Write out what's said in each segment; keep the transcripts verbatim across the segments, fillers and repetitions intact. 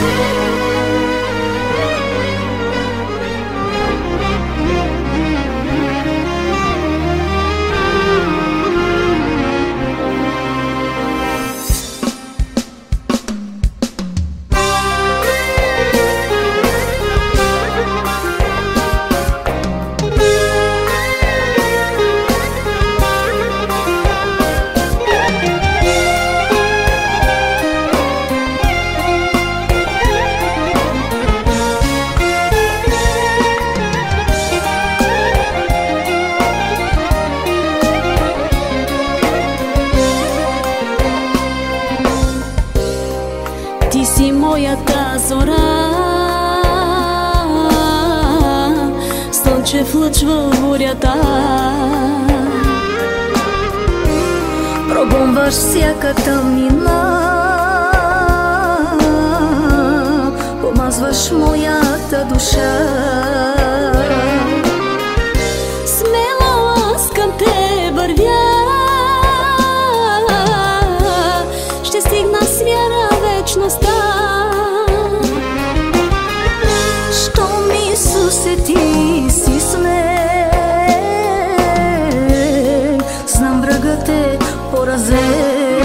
Ти си моята зора, слънчев лъч в бурята. Прогонваш всяка тъмнина, помазваш моята душа. Смело аз към те вървя, ще стигна с вяра вечността. Щом Исусе ти си с мен, знам врагът е поразен.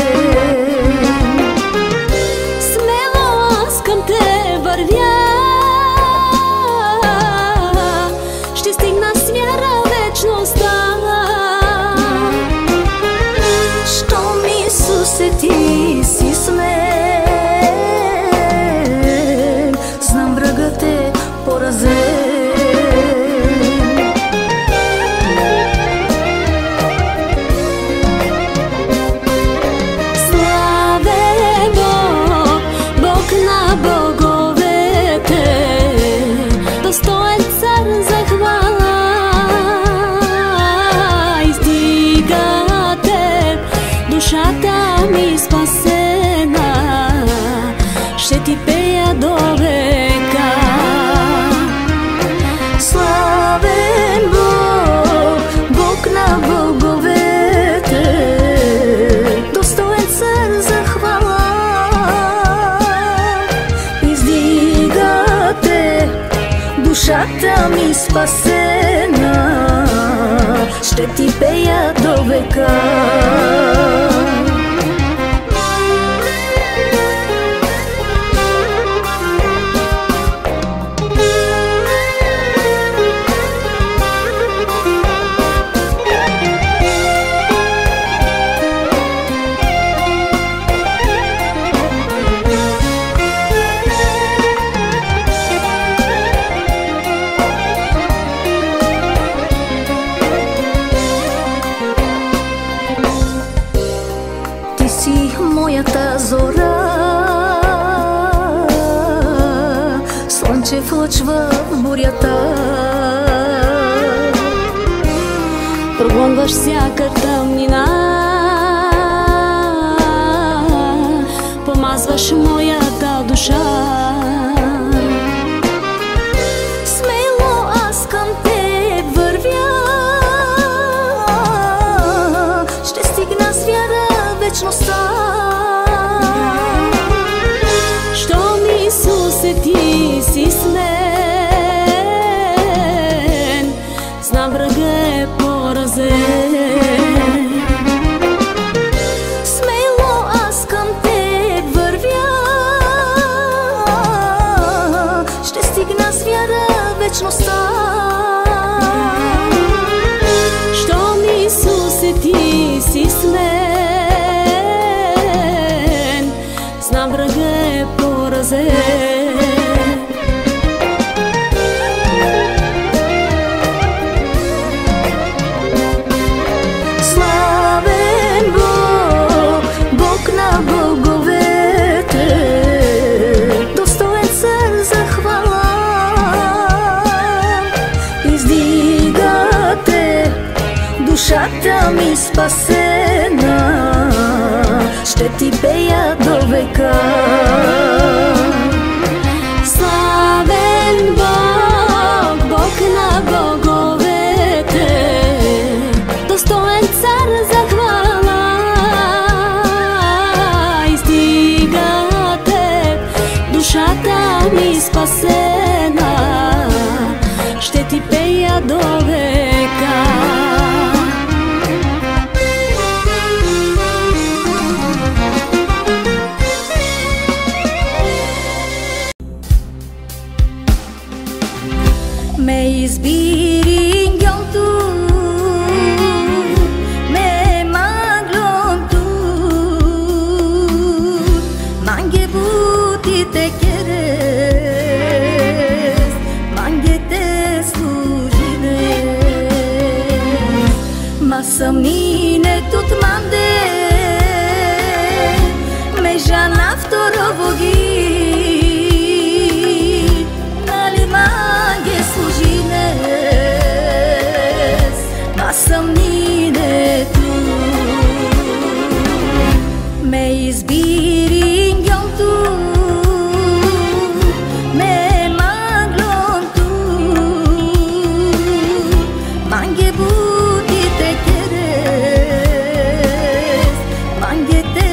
Смело аз към те вървя, ще стигна с вяра вечността. Щом Исусе ти си с мен, знам врагът е поразен. Славен Бог, Бог на боговете, достоен цар за хвала. Издига те, душата ми спасена, ще ти пея до века. Славен Бог, Бог на боговете, достоен цар за хвала. Издига те, душата ми спасена, ще ти пея до века. Ти си моята зора, слънчев лъч в бурята. Прогонваш всяка тъмнина, помазваш моята душа. Смело аз към те вървя, ще стигна с вяра вечността. Щом Исусе ти си с мен, знам врага е поразен. Смело аз към те вървя, ще стигна с вяра вечността. Щом Исусе ти си с мен, знам врага е поразен. Славен Бог, Бог на боговете, достоен цар за хвала. Издига те, душата ми спасена, ще ти пея до века. Славен Бог, Бог на боговете, достоен цар за хвала. Издига те, душата mi spasena, ще ти пея до века. Ме избири гьонту, ме маглонту, манге бути те керес, манге те служines, ma samnine tut mande, me jana vtorovogi. Съмнine tu me избири гьонту, ме маглонту, манге бути те керес, манге те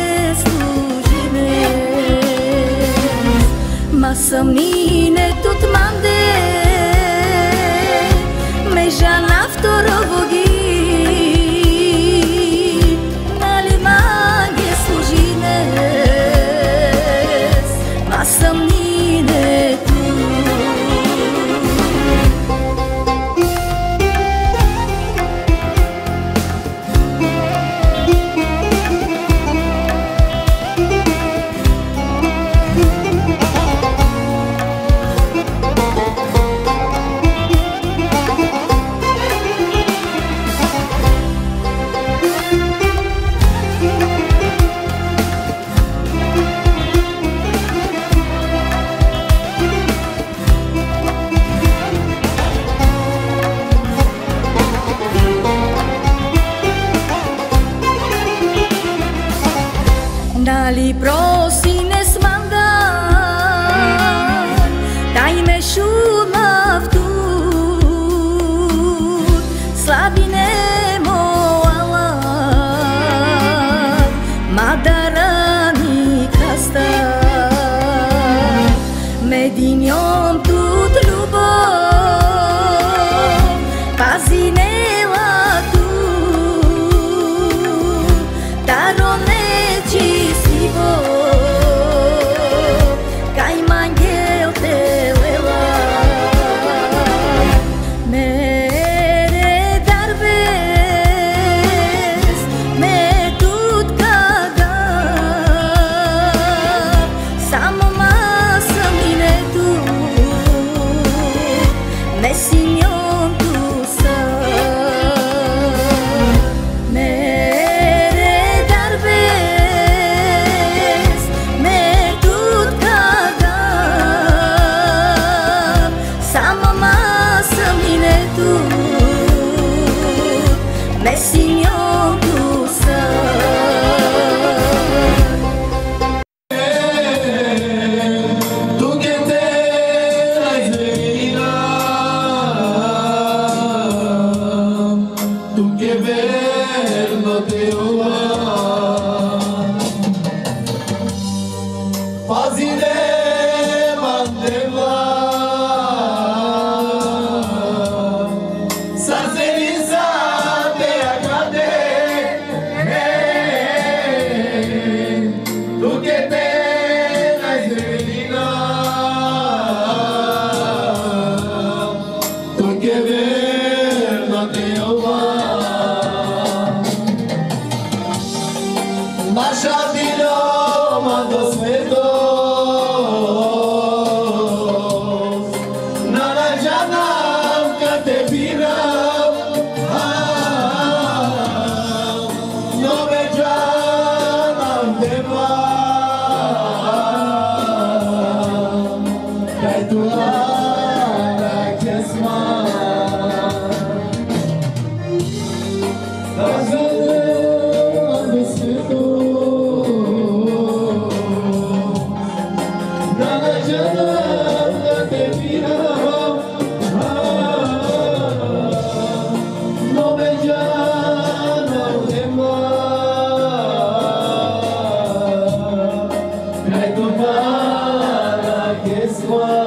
служines, ma съмнine tut mande, me jana vtorovogi. Dali prosines mandar, dai me shumav tu, slavine mo Allah, madarani kasta, medinjom tut ljubov, pazinela tu, darone kaj mangel te lela, mere darbes, me tut kada, samo ma samnine tu, me sinjon tu sa. One.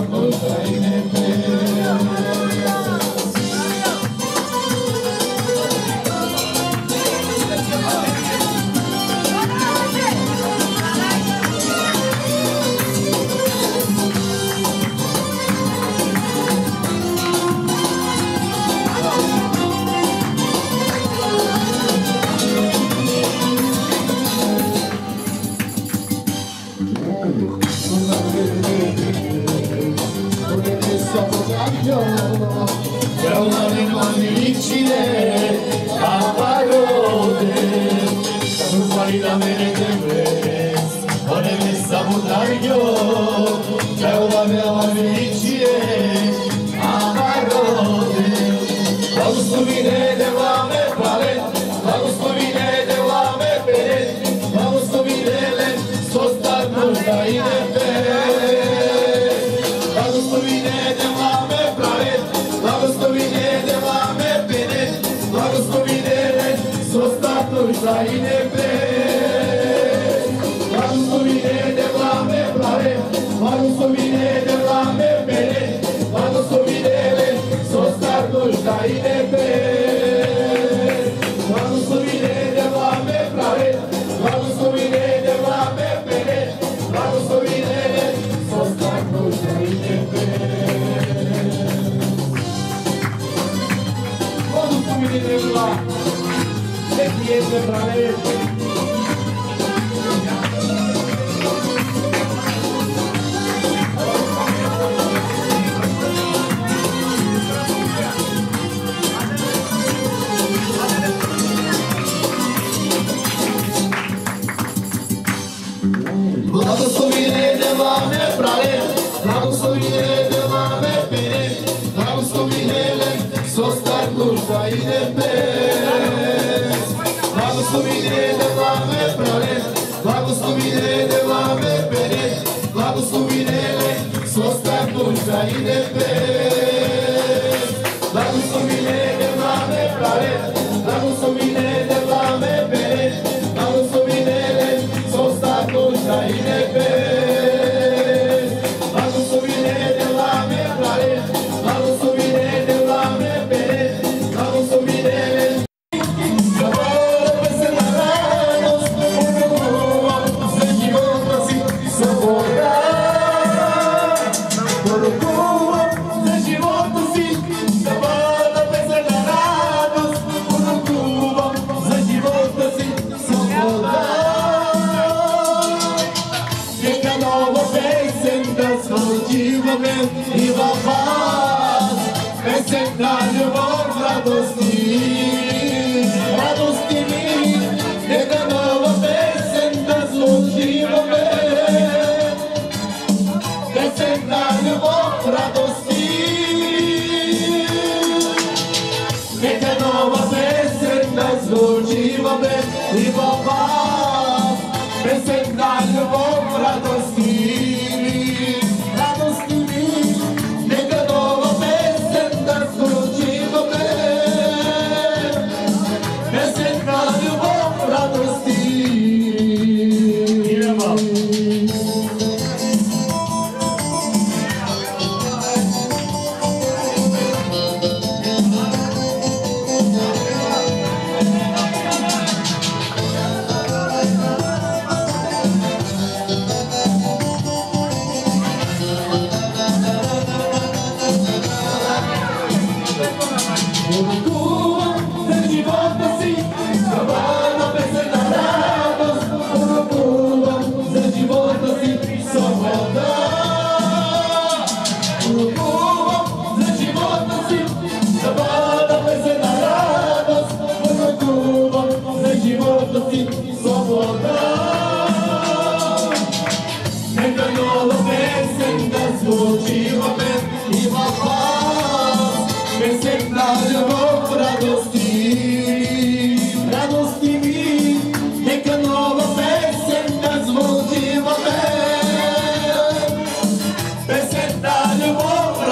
Presenta любовь,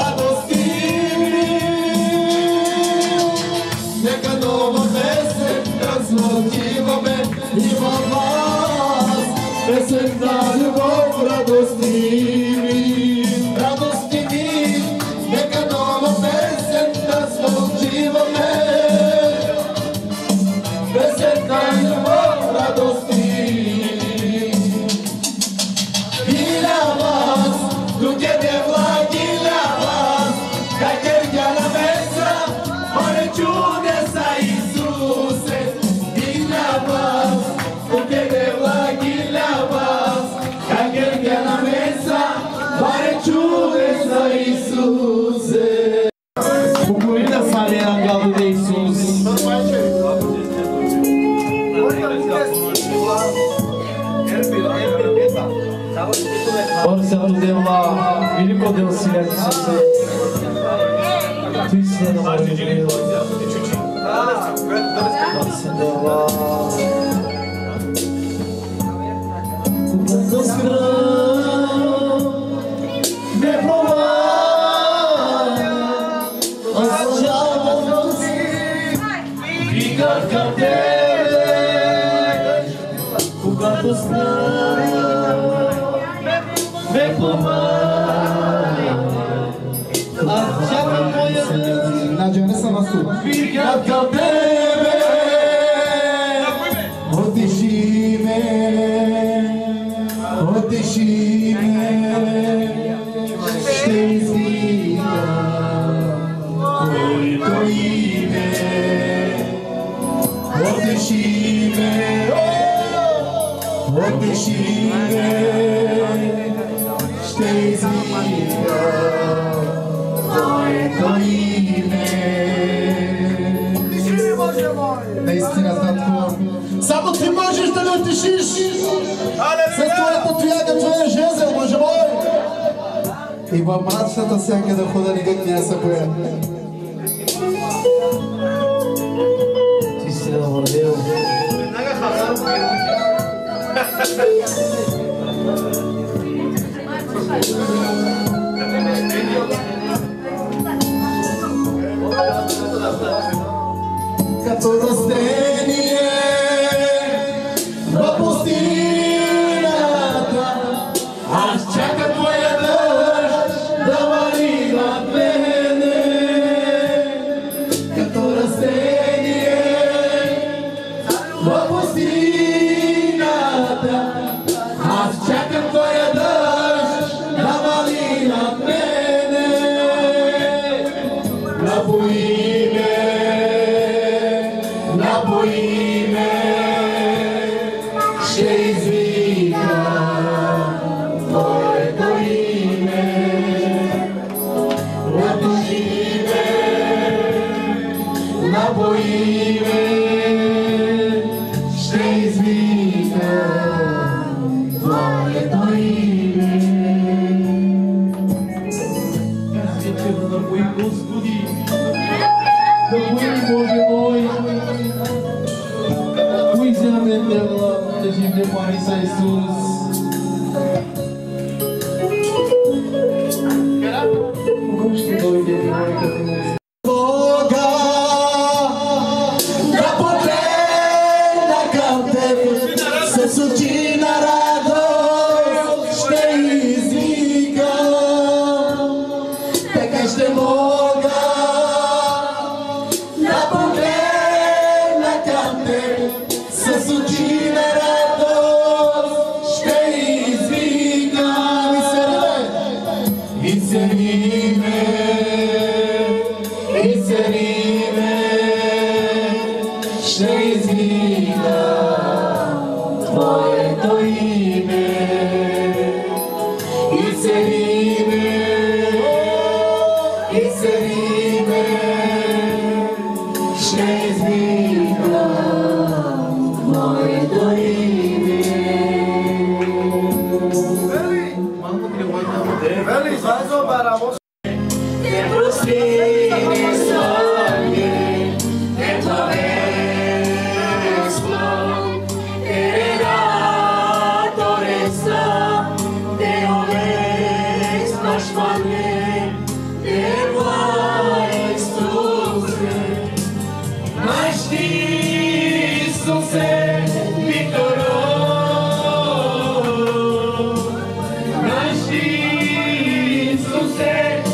Nasci,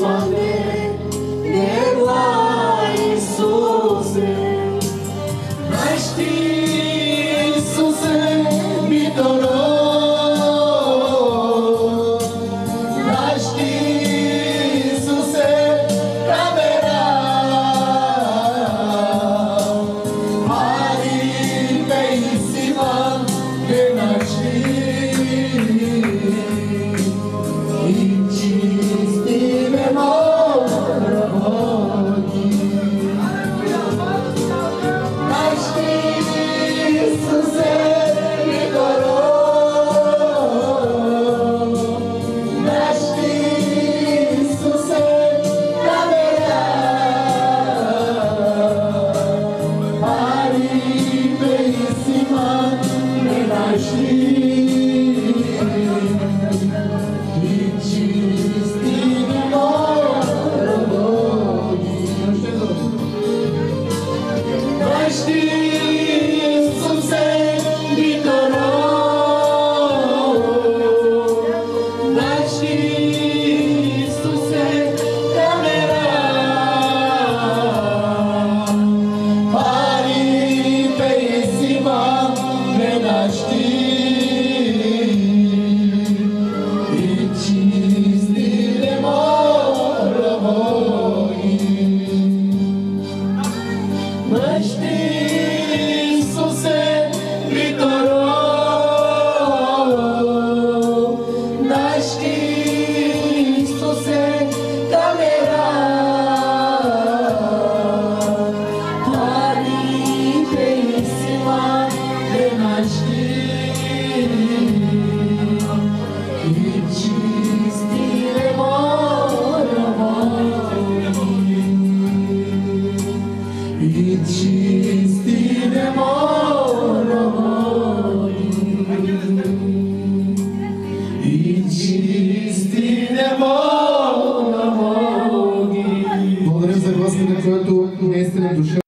славен, небла Исусе. Знаеш ти, Исусе, ми дорог. Знаеш ти, Исусе, камера. Ари бейсима, геначи. И чисти ме мора Боги. Знаеш ти, Исусе, ми дорог. Знаеш ти, Исусе, камера. Ари бейсима, геначи. Благодарим за Господа, който наистина е дошъл.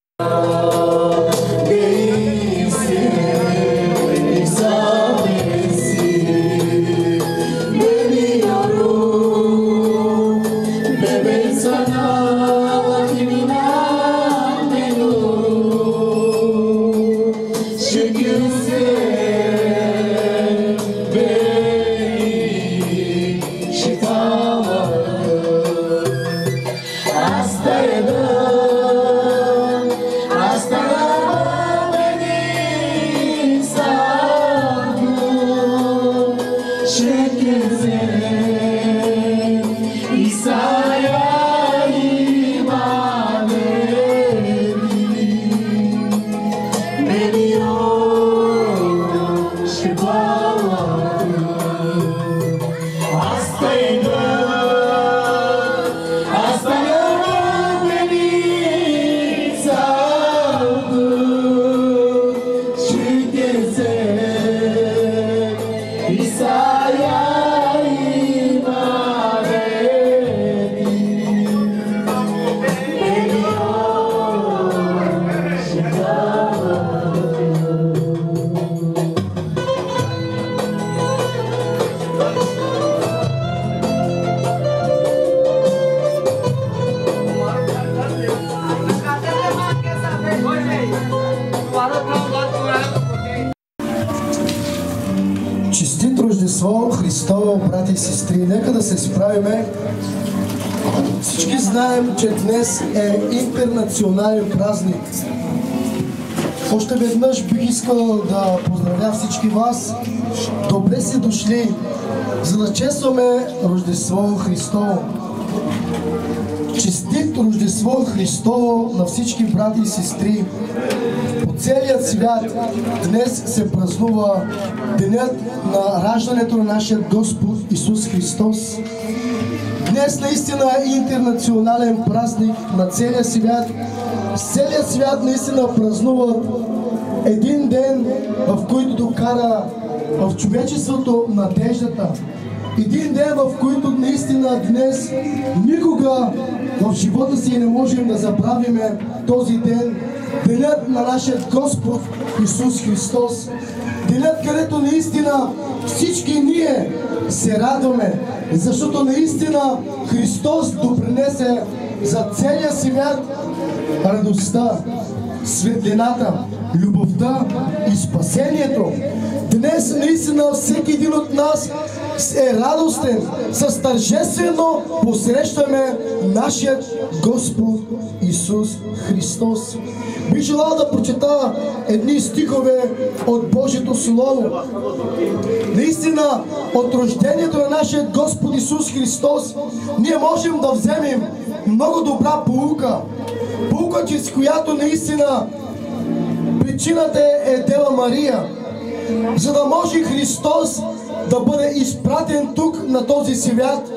Честит Рождество Христово, брати и сестри! Нека да се справиме. Всички знаем, че днес е интернационален празник. Още веднъж бих искал да поздравя всички вас. Добре сте дошли, за да честваме Рождество Христово. Честит Рождество Христово на всички брати и сестри! По целият свят днес се празнува денят на раждането на нашия Господ Исус Христос. Днес наистина е интернационален празник на целия свят. Целият свят наистина празнува един ден, в който докара в човечеството надеждата. Един ден, в който наистина днес никога в живота си не можем да забравиме този ден. Денят на нашия Господ Исус Христос. Денят, където наистина всички ние се радваме. защото наистина Христос допринесе за целия свят радостта, светлината, любовта и спасението. Днес наистина всеки един от нас е радостен, с тържествено посрещаме нашия Господ Исус Христос. Бих желал да прочета едни стихове от Божието Слово. Наистина, от рождението на нашия Господ Исус Христос, ние можем да вземем много добра поука. Поука, чрез която наистина причината е Дева Мария, за да може Христос да бъде изпратен тук на този свят.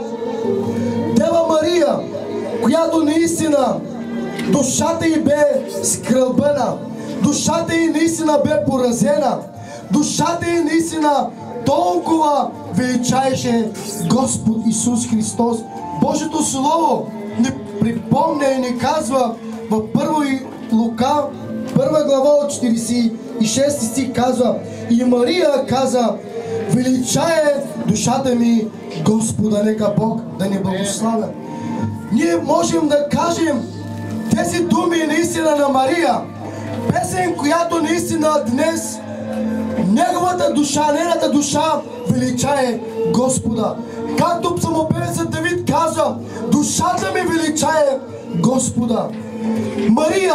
Дева Мария, която наистина душата й бе скръбена, душата й наистина бе поразена, душата й наистина толкова величаеше Господ Исус Христос. Божието Слово ни припомня и ни казва в първо Лука, първа глава от четиридесет и шести стих казва: и Мария каза: величае душата ми Господа, нека Бог да ни благославя. Ние можем да кажем тези думи наистина на Мария, песен, която наистина днес неговата душа, нейната душа величае Господа. Както псалмопевецът Давид казва: душата ми величае Господа. Мария,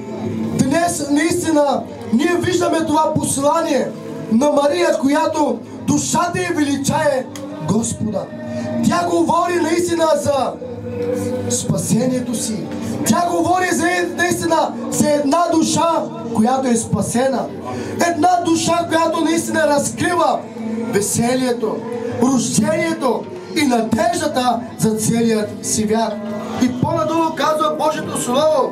днес наистина ние виждаме това послание на Мария, която душата й величае Господа. Тя говори наистина за спасението си. Тя говори за наистина за една душа, която е спасена. Една душа, която наистина разкрива веселието, рождението и надеждата за целият свят. И по-надолу казва Божието Слово: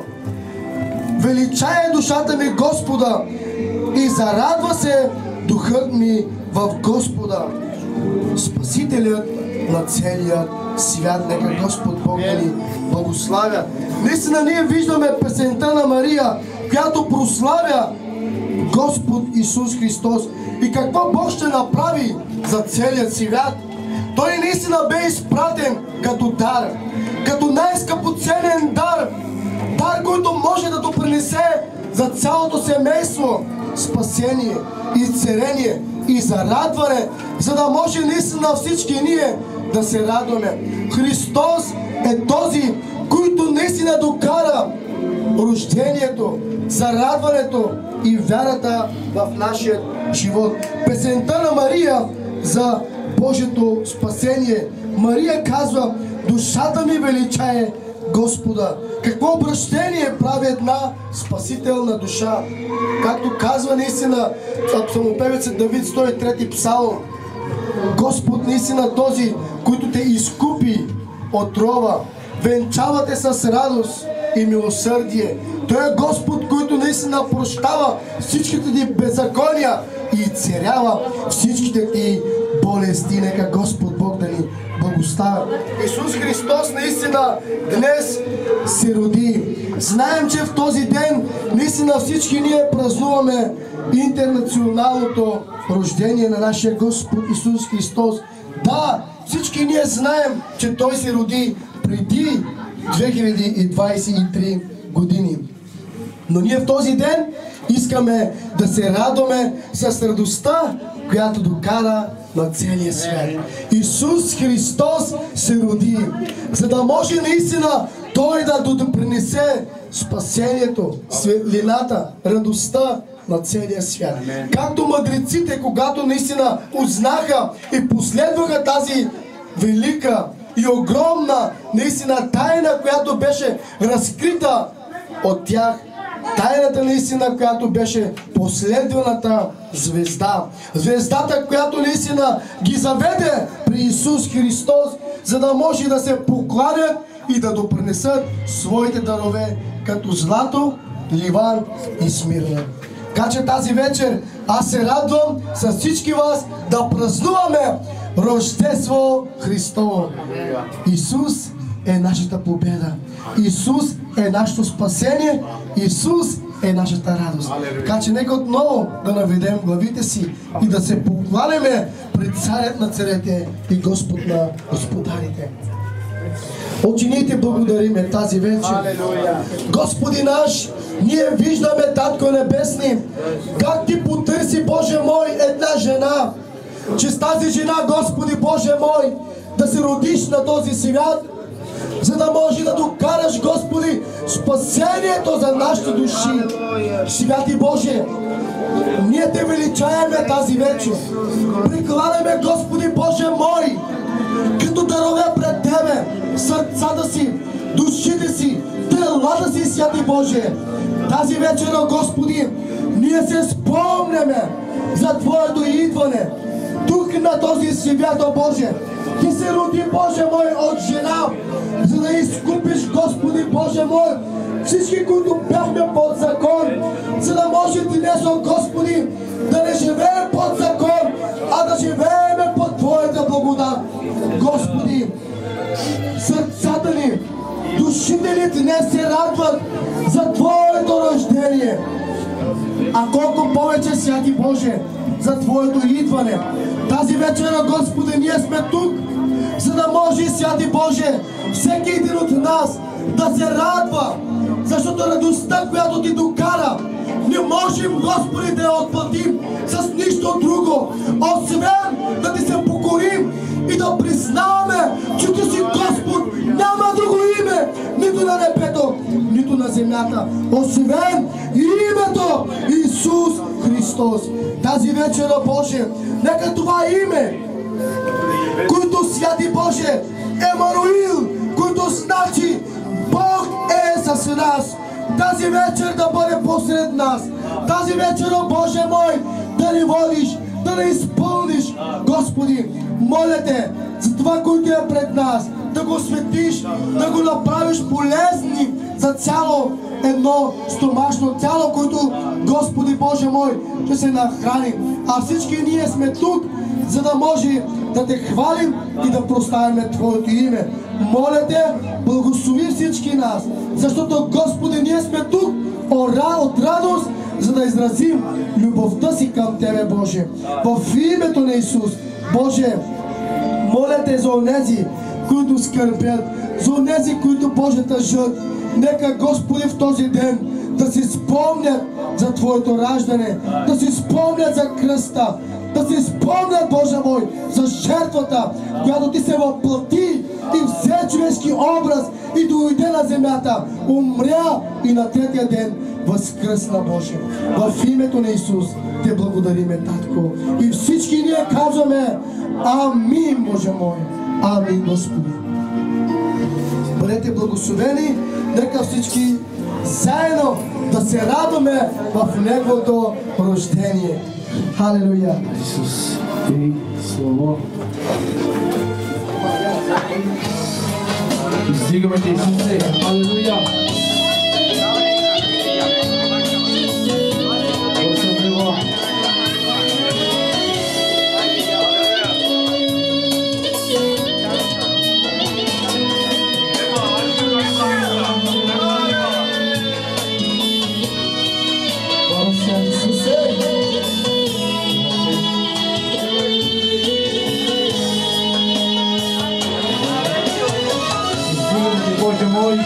величае душата ми Господа и зарадва се духът ми в Господа, Спасителят на целия свят. Нека Господ Бог да ни благославя. Наистина ние виждаме песента на Мария, която прославя Господ Исус Христос. И какво Бог ще направи за целият свят? Той наистина бе изпратен като дар, като най-скъпоценен дар. Дар, който може да допринесе за цялото семейство спасение, изцеление и зарадване, за да може наистина всички ние да се радваме. Христос е този, който наистина докара рождението, зарадването и вярата в нашия живот. Песента на Мария за Божието спасение. Мария казва: душата ми величае Господа. Какво обращение прави една спасителна душа? Както казва наистина псалмопевецът Давид, сто и трети псалом: Господ наистина този, който те изкупи от рова, венчавате с радост и милосърдие. Той е Господ, който наистина прощава всичките ти беззакония и царява всичките ти болести. Нека Господ Бог да ни благославя. Исус Христос наистина днес се роди. Знаем, че в този ден наистина всички ние празнуваме интернационалното рождение на нашия Господ Исус Христос. Да, всички ние знаем, че Той се роди преди две хиляди двадесет и три години. Но ние в този ден искаме да се радваме с радостта, която докара на целия свят. Исус Христос се роди, за да може наистина Той да допринесе спасението, светлината, радостта на целия свят. Както мъдреците, когато наистина узнаха и последваха тази велика и огромна наистина тайна, която беше разкрита от тях, тайната наистина, която беше последваната звезда. Звездата, която наистина ги заведе при Исус Христос, за да може да се покланят и да допринесат своите дарове, като злато, ливан и смирна. Така че тази вечер аз се радвам с всички вас да празнуваме Рождество Христово. Исус е нашата победа. Исус е нашето спасение. Исус е нашата радост. Така че нека отново да наведем главите си и да се покланяме пред царят на царете и Господ на господарите. Отче, ние Ти благодариме тази вечер. Господи наш, ние виждаме, Татко Небесни, как Ти потърси, Боже мой, една жена, че с тази жена, Господи Боже мой, да се родиш на този свят, за да може да докараш, Господи, спасението за нашите души. Святи Боже, ние Те величаеме тази вечер. Прикладаме, Господи Боже мой, като дарове пред Тебе сърцата си, душите си, телата си, Святи Боже. Тази вечер, Господи, ние се спомняме за Твоето идване тук на този свят, о Боже. Ти се роди, Боже мой, от жена, за да изкупиш, Господи Боже мой, всички, които бяхме под закон, за да може днес, о Господи, да не живеем под закон, а да живеем под Твоята благодат. Господи, сърцата ни, душите ни днес се радват за Твоето рождение. А колко повече, Святи Боже, за Твоето идване. Тази вечер, Господи, ние сме тук, за да може, Святи Боже, всеки един от нас да се радва, защото радостта, която Ти докара, не можем, Господи, да я отплатим с нищо друго, освен да Ти се покорим и да признаваме, че Ти си Господ. Няма друго име, нито на небето, нито на земята, освен името Исус Христос. Тази вечер, Боже, нека това име, който, Святи Боже, Емануил, който значи Бог е с нас, тази вечер да бъде посред нас. Тази вечер, о Боже мой, да ни водиш, да ни изпълниш. Господи, моля Те за това, което е пред нас, да го светиш, да го направиш полезни за цяло едно стомашно тяло, което, Господи Боже мой, ще се нахрани. А всички ние сме тук, за да може да Те хвалим и да прославяме Твоето име. Моля Те, благослови всички нас, защото, Господи, ние сме тук от радост, за да изразим любовта си към Тебе, Боже. В името на Исус, Боже, моля Те за онези, които скърбят, за онези, които, Боже, тъжат. Нека, Господи, в този ден да си спомнят за Твоето раждане, да си спомнят за кръста, да си спомнят, Боже мой, за жертвата, която Ти се въплати и взе човешки образ и дойде на земята, умря и на третия ден възкръсна, Боже. В името на Исус Те благодариме, Татко. И всички ние казваме амин, Боже мой. Амин, Господи. Бъдете благословени, нека всички заедно да се радваме в Неговото рождение. Халелуя! Исус, Ти Слово. Издигаме Те, Исусе. Халелуя! Господи, Боже мой,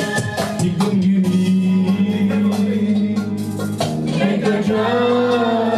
Make the joy.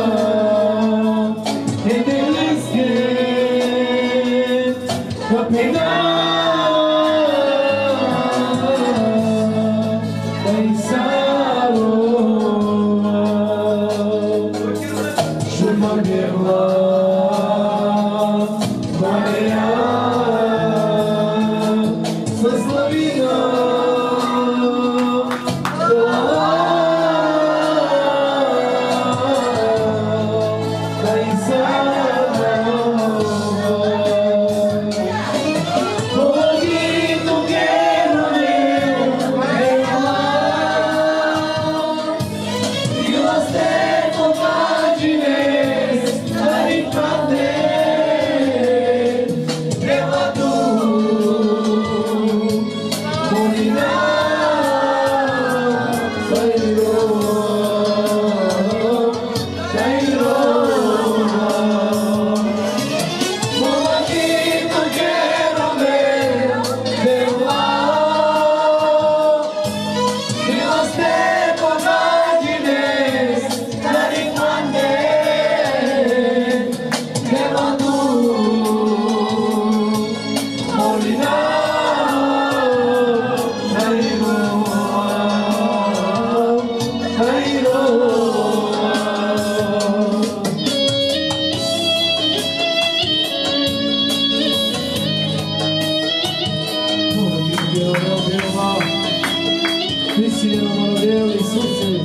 Ти си ни намалодел, Исусе.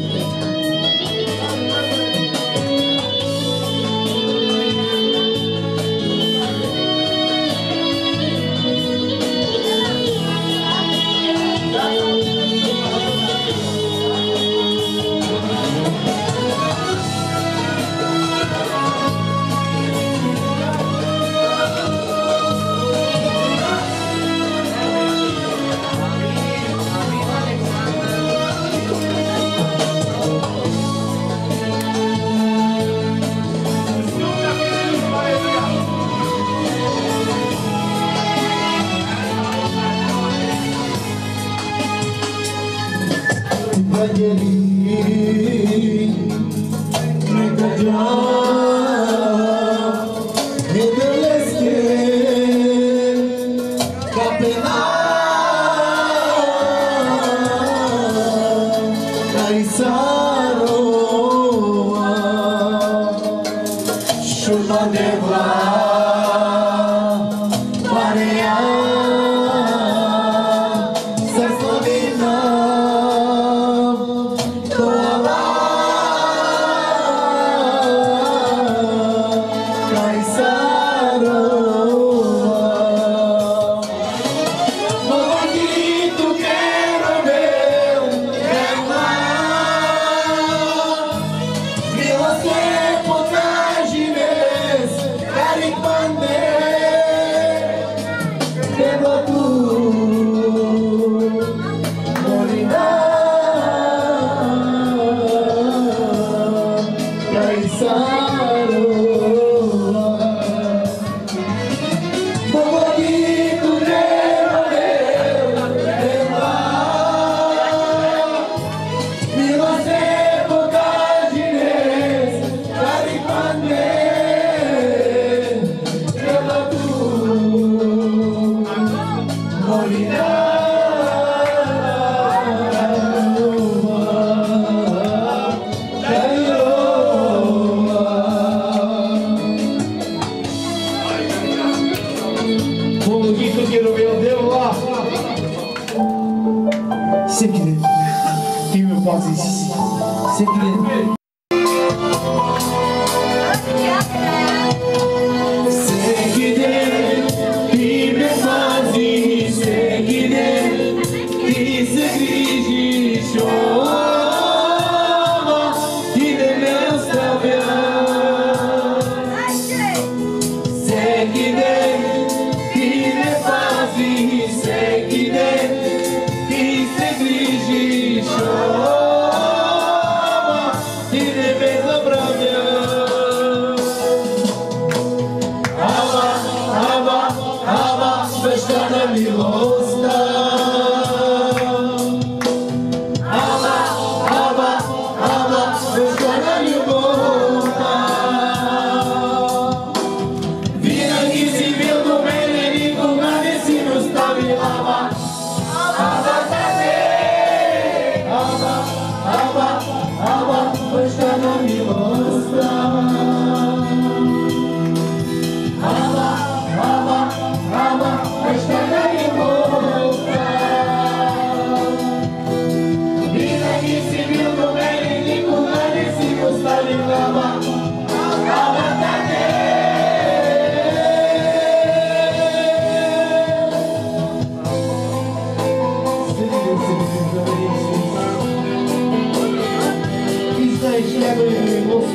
Isto é, isto é,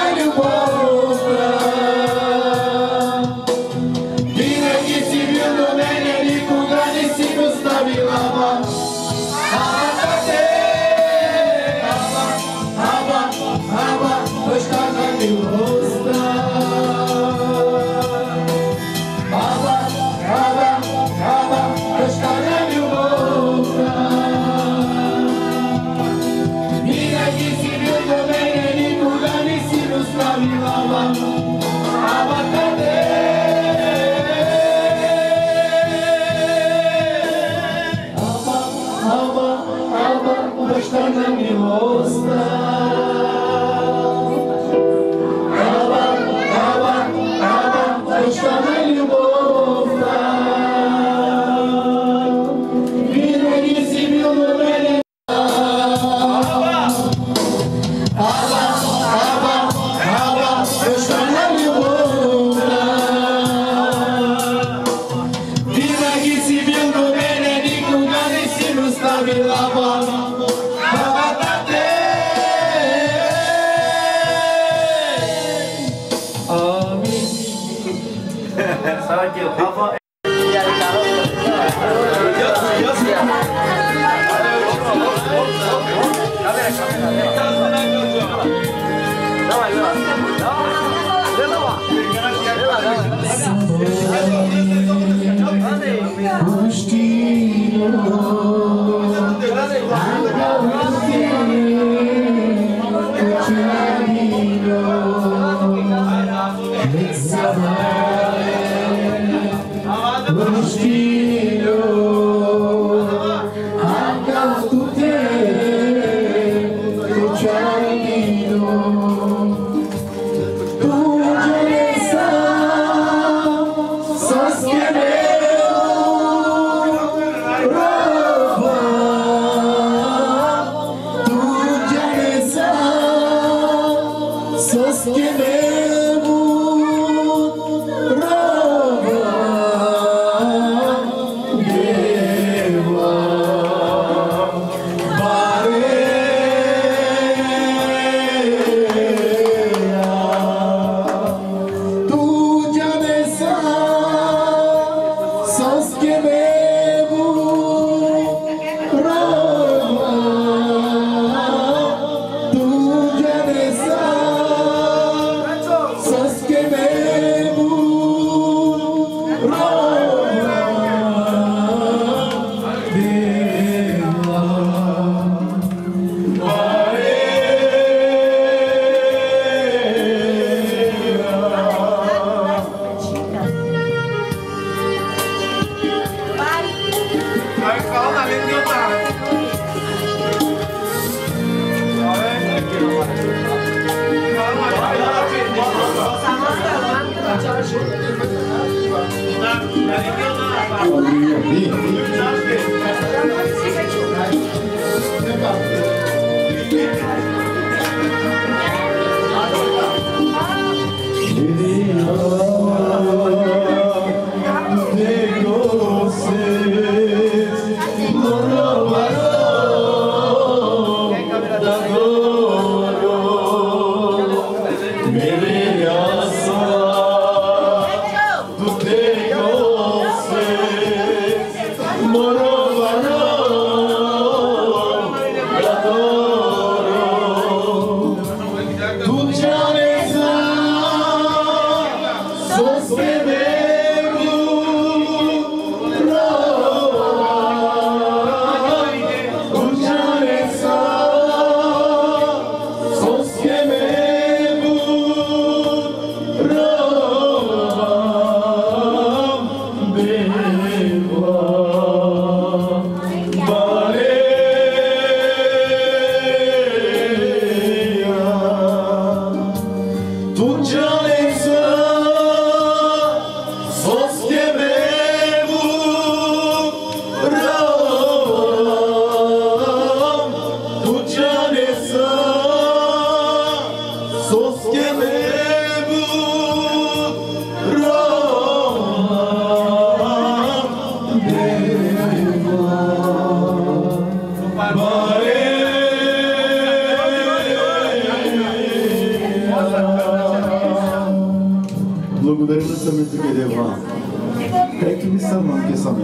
любовта. Винаги си бил до мене, никога не си ме оставила, ама, ама tate, ама, ама, ама, баща на милостта. Ама, ама, ама, баща на любовта. Винаги си бил до мене, никога не си ме оставила, ама, ама tate. Ама, ама, ама, баща на милостта. Ама, ама, ама, баща на любовта. Винаги си бил до мене. Ама, ама, ама, баща на любовта. Винаги си бил до мене, никога не си ме оставила, ама, ама tate. Амин. Hallelujah. Благодаря на самите Гедева. Както ми са, мамки сами.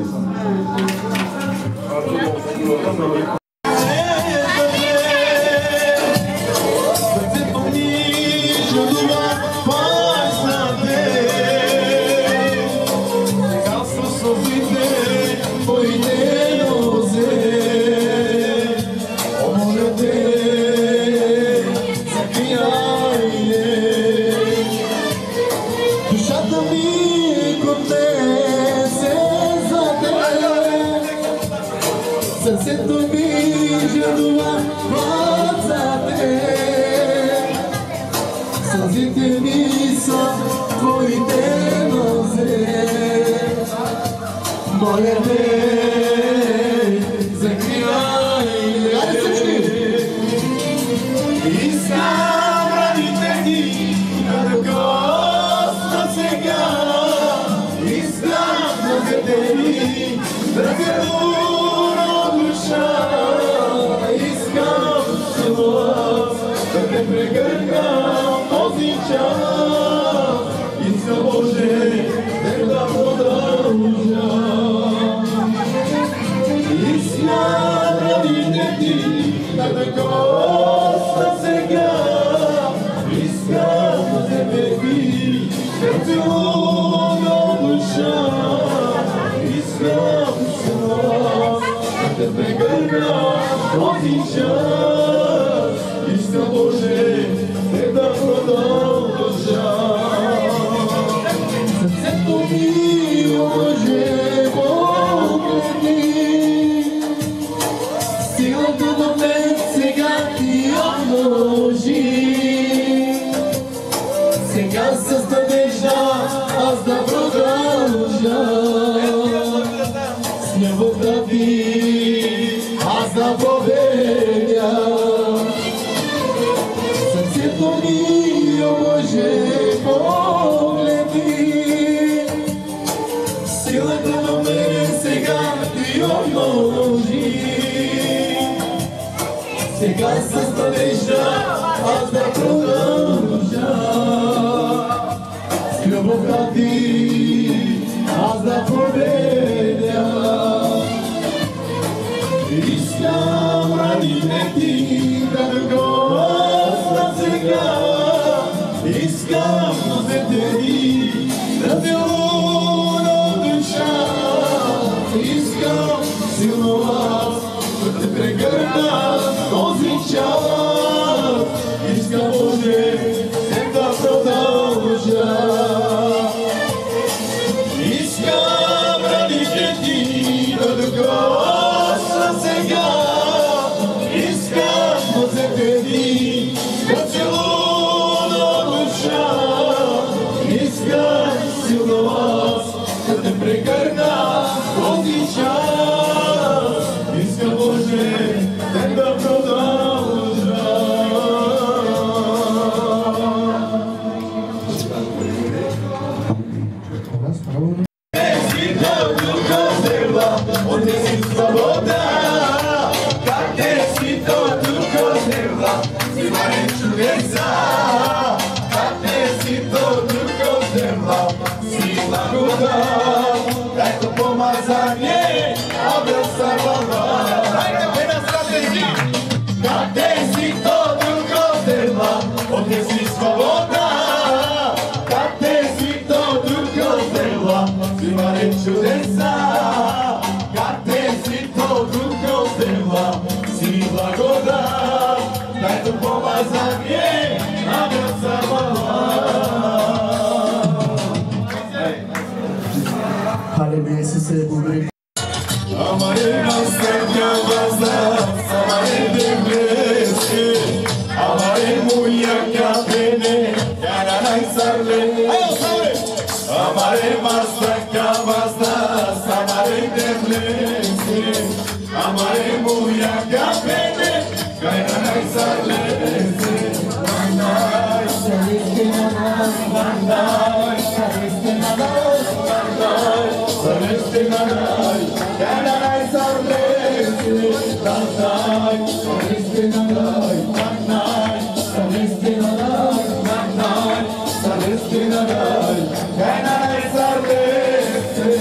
Palestina dai, Canada e Sarlese.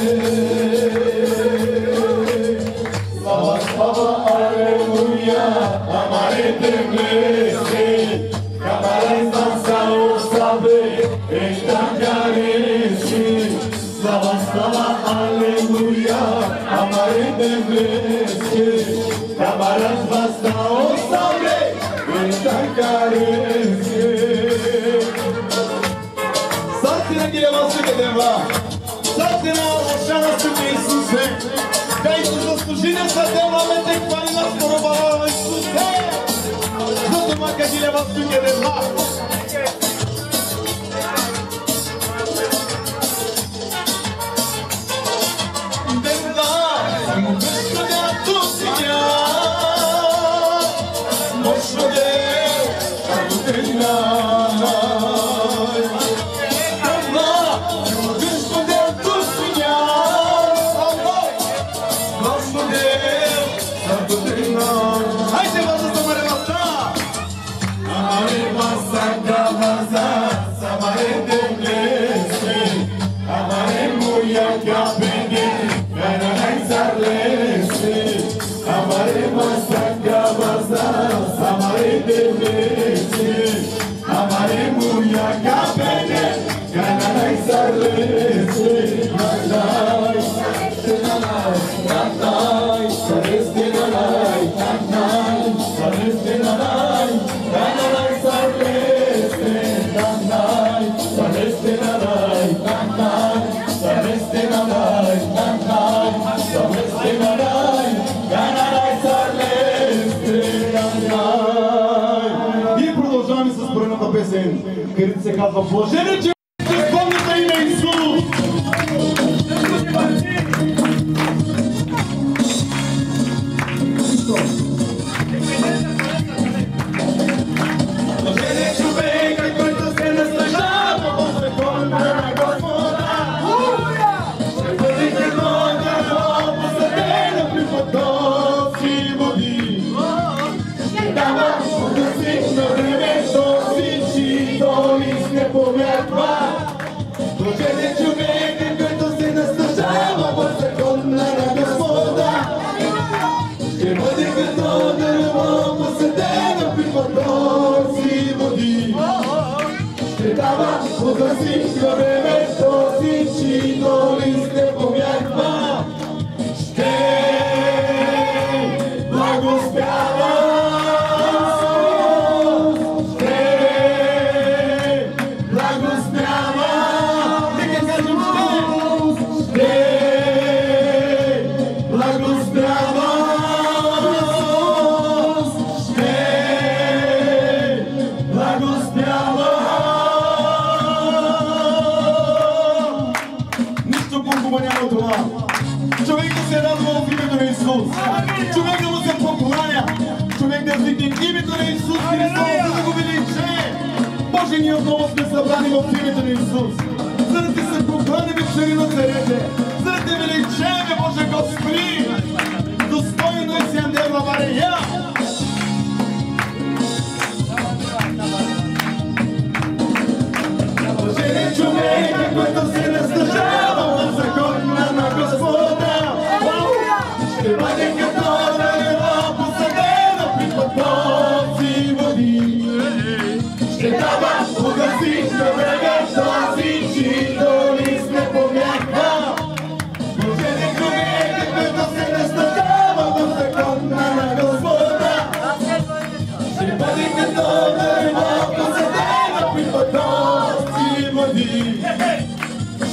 Slava, slava, aleluja, amare temlese. Kamara izansa osabe, entangaresi. Slava, slava, aleluja, amare temlese. Kamara izansa osabe, entangaresi. Satina gilevası gedeva, satina oşana sütü Isuse. Кайто заслужили за демаме хвали на споробава Исусе. Зато мака гилева стуке дева. Денда, само вешка да тусиня. Мощно де, като денда. И продължаваме с поредната песен, където се казва Блажени, че ще спомните име Исус! Блажени е човека, който се наслаждава по закона на Господа. Ще бъде като дърво, посадено при потоци води. Ще дава удостои на времето си, чиито лист не помятва. Блажен е човекът, който се наслаждава по закона на Господа. Ще бъде като дърво, посадено при потоци води. Ще дава удостои на времето си, чиито лист не помятва. Ще благоспява. Човек да се радва в името на Исус. Човек да му се покланя. Човек да викне името на Исус Христос, за да го величае. Боже, ние отново сме събрани в името на Исус. За да ти се покланяме, цари на царете. За да те величаеме, Боже Господи. Достойно е си Андела Мария. Блажен е човекът, който се наслаждава в закона на Господа. Ще бъде като дърво, посадено при потоци води. Ще дава удостои на времето си, чиито лист не помятва. Блажен е човекът, който се наслаждава в закона на Господа. Ще бъде като дърво, посадено при потоци води.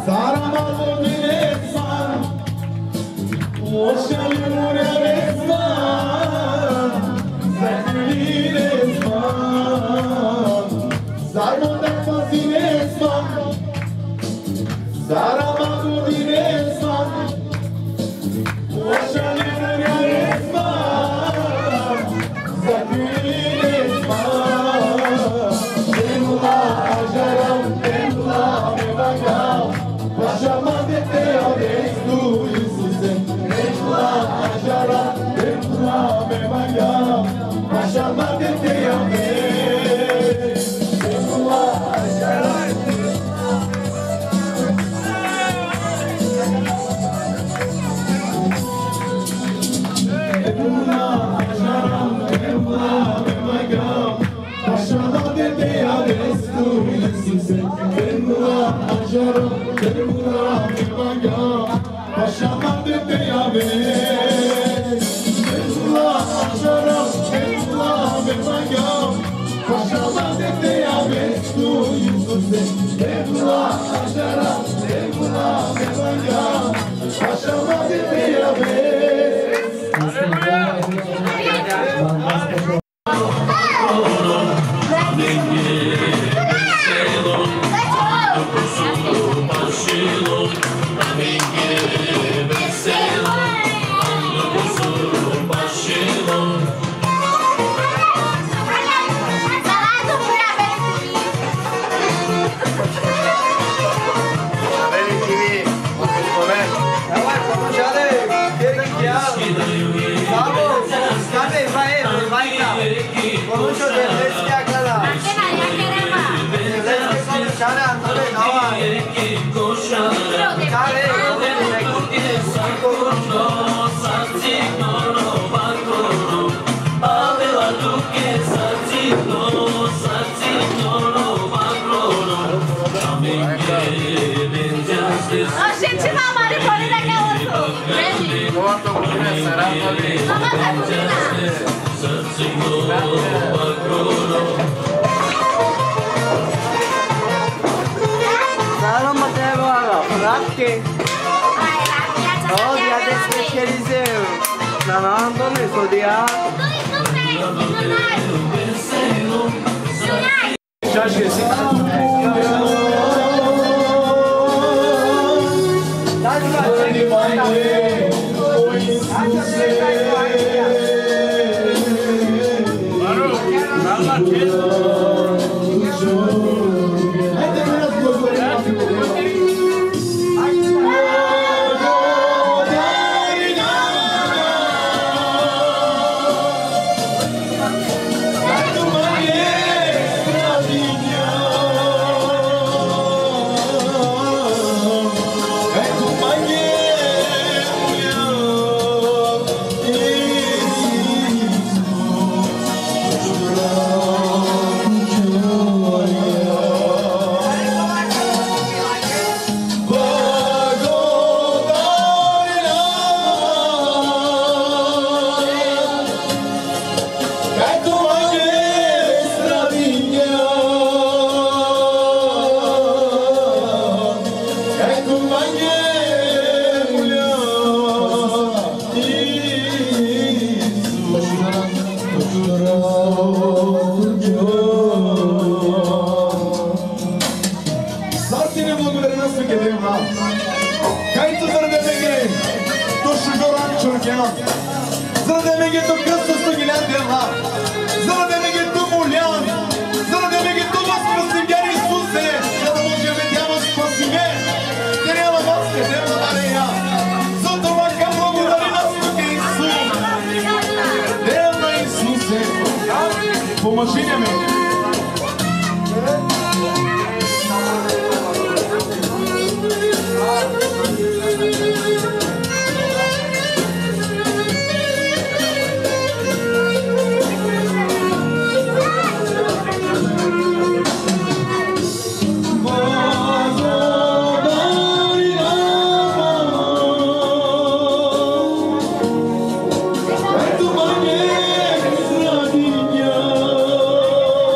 Hey, tu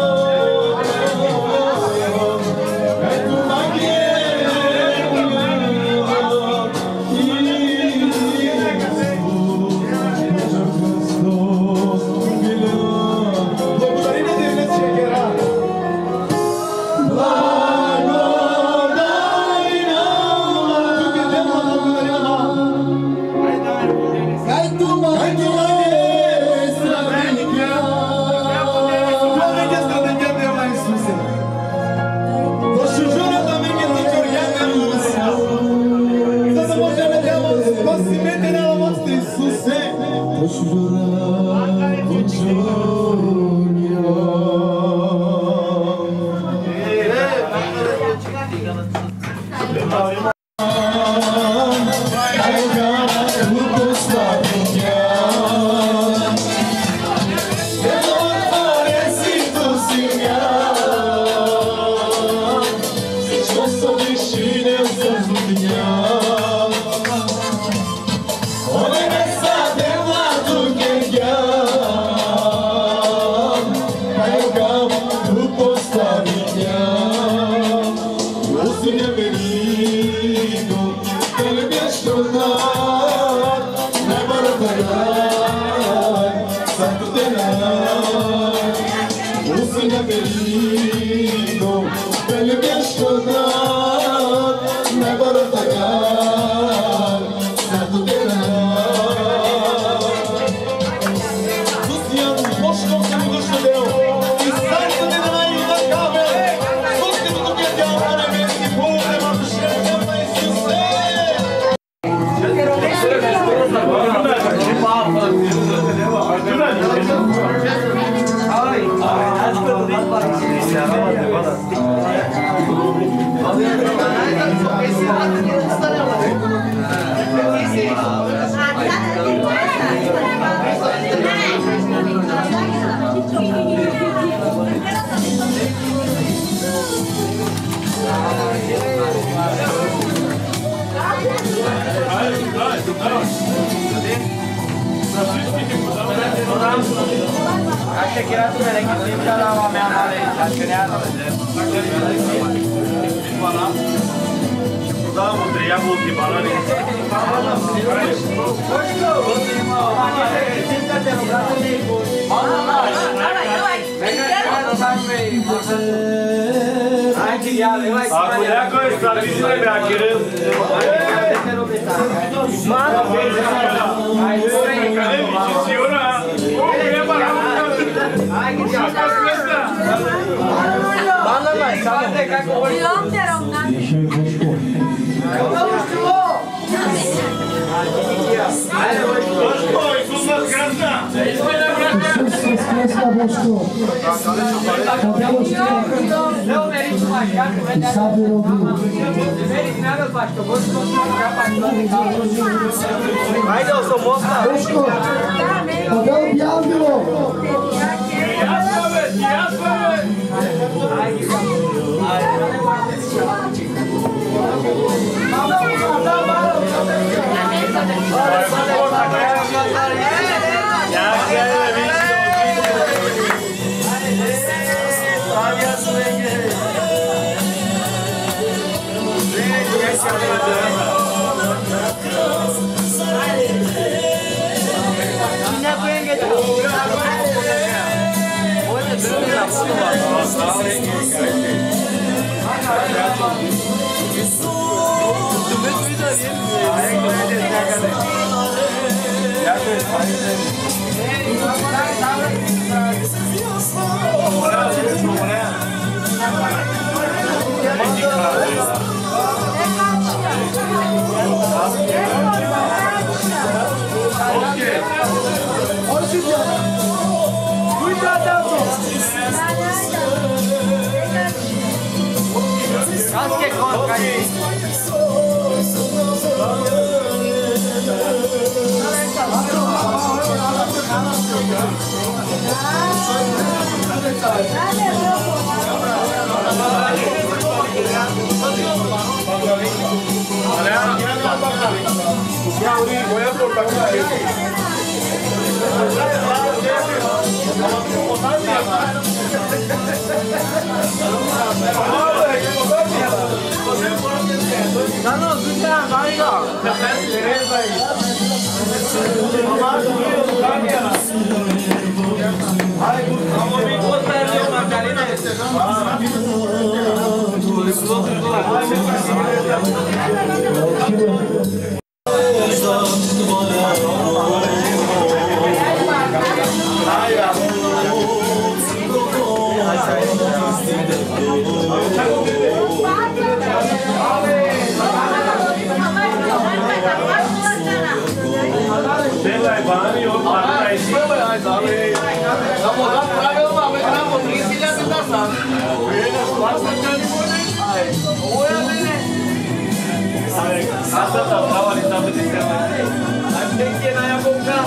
Аз съм създава ли само да се мъжи. Ай, всеки е на ябълка.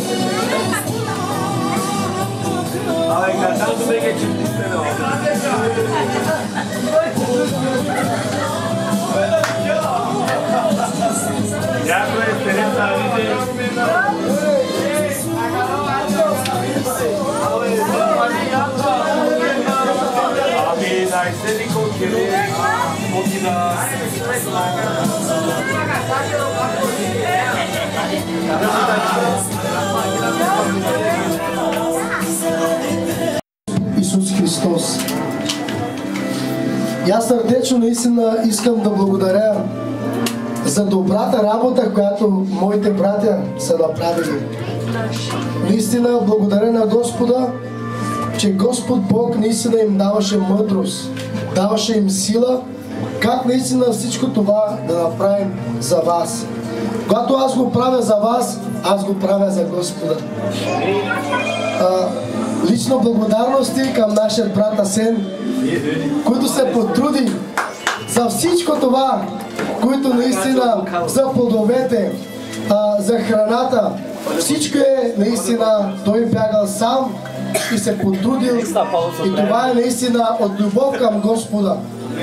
Абе, карталто беге, че ти сте на някой е стерен самите. Ами, най-седи колкири, отина. Исус Христос. И аз сърдечно наистина искам да благодаря за добрата работа, която моите братя са направили. Наистина благодаря на Господа, че Господ Бог наистина им даваше мъдрост, даваше им сила, как наистина всичко това да направим за вас. Когато аз го правя за вас, аз го правя за Господа. А, лично благодарности към нашия брат Асен, който се потруди за всичко това, които наистина за плодовете, а, за храната. Всичко е наистина, той бягал сам и се потрудил. И това е наистина от любов към Господа.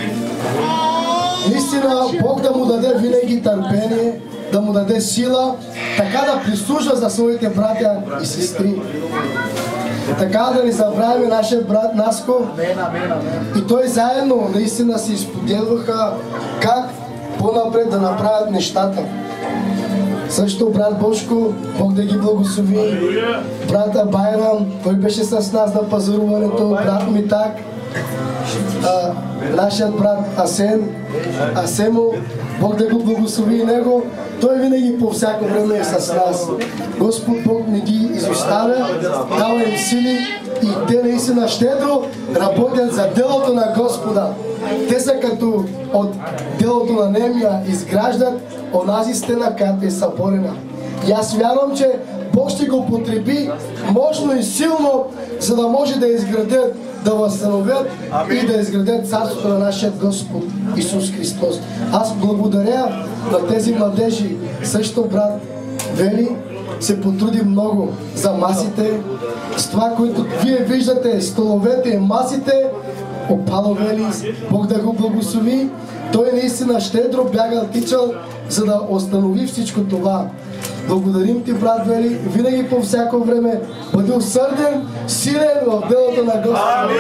Наистина Бог да му даде винаги търпение, да му даде сила, така да прислужва за своите братя и сестри. Така да не забравяме нашия брат Наско. И той заедно наистина се изподелваха как по-напред да направят нещата. Също брат Бошко, Бог да ги благослови. Брата Байрам, той беше с нас на пазаруването. Брат Митак, а, нашият брат Асен, Асемо, Бог да го благослови и него. Той винаги по всяко време е с нас. Господ Бог не ги изоставя, дава им сили и те наистина щедро работят за делото на Господа. Те са като от делото на Немия, изграждат онази стена, която е съборена. И аз вярвам, че Бог ще го потреби мощно и силно, за да може да изградят, да възстановят и да изградят царството на нашия Господ Исус Христос. Аз благодаря на тези младежи. Също брат Вели се потруди много за масите. С това, което вие виждате, столовете, масите, опало Вели, Бог да го благослови. Той наистина щедро бягал, тичал, за да установи всичко това. Благодарим ти, брат Вели, винаги по всяко време бъди усърден, силен в делото на Господа.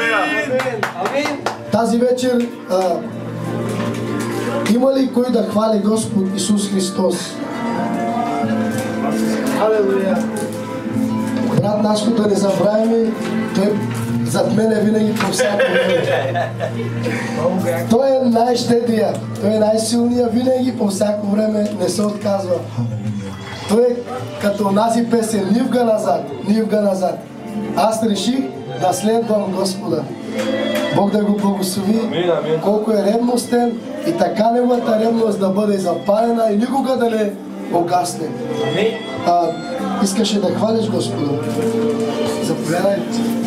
Тази вечер а, има ли кой да хвали Господ Исус Христос? Алелуя! Брат Наско, да не забравяме, той зад мен е винаги по всяко време. Той е най-щедрия, той е най-силния, винаги по всяко време не се отказва. Той е като онази песен, нивга назад, нивга назад. Аз реших да следвам Господа. Бог да го благослови, колко е ревностен и така неговата ревност да бъде запалена и никога да не погасне. А, искаше да хвалиш Господа. Заповядайте.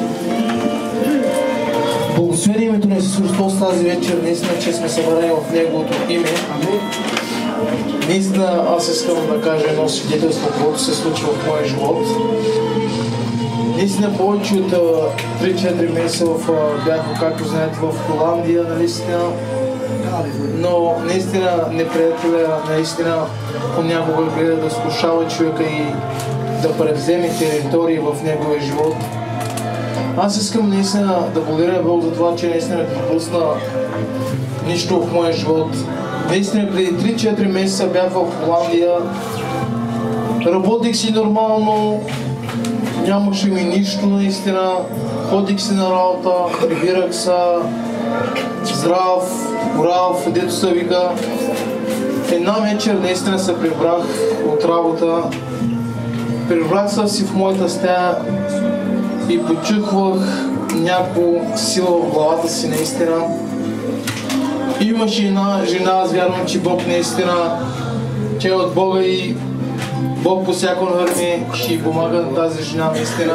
Благослови името на Исус Христос тази вечер, наистина, че сме събрани в Неговото име. Амин. Наистина, аз искам да кажа едно свидетелство, което се случва в моя живот. Наистина, повече от три-четири месеца бях, както знаете, в Холандия, наистина. Но наистина неприятеля, наистина понякога гледа да слушава човека и да превземе територии в неговия живот. Аз искам наистина да благодаря Бог за това, че наистина не допусна нищо в моя живот. Наистина преди три-четири месеца бях в Холандия, работих си нормално, нямаше ми нищо наистина, ходих си на работа, прибирах се, здрав, урав, дето се вика. Една вечер наистина се прибрах от работа, прибрах се си в моята стая и почухвах някаква сила в главата си наистина. Имаше една жена, аз вярвам, че Бог наистина, че е от Бога и Бог по всяко време ще помага на тази жена наистина.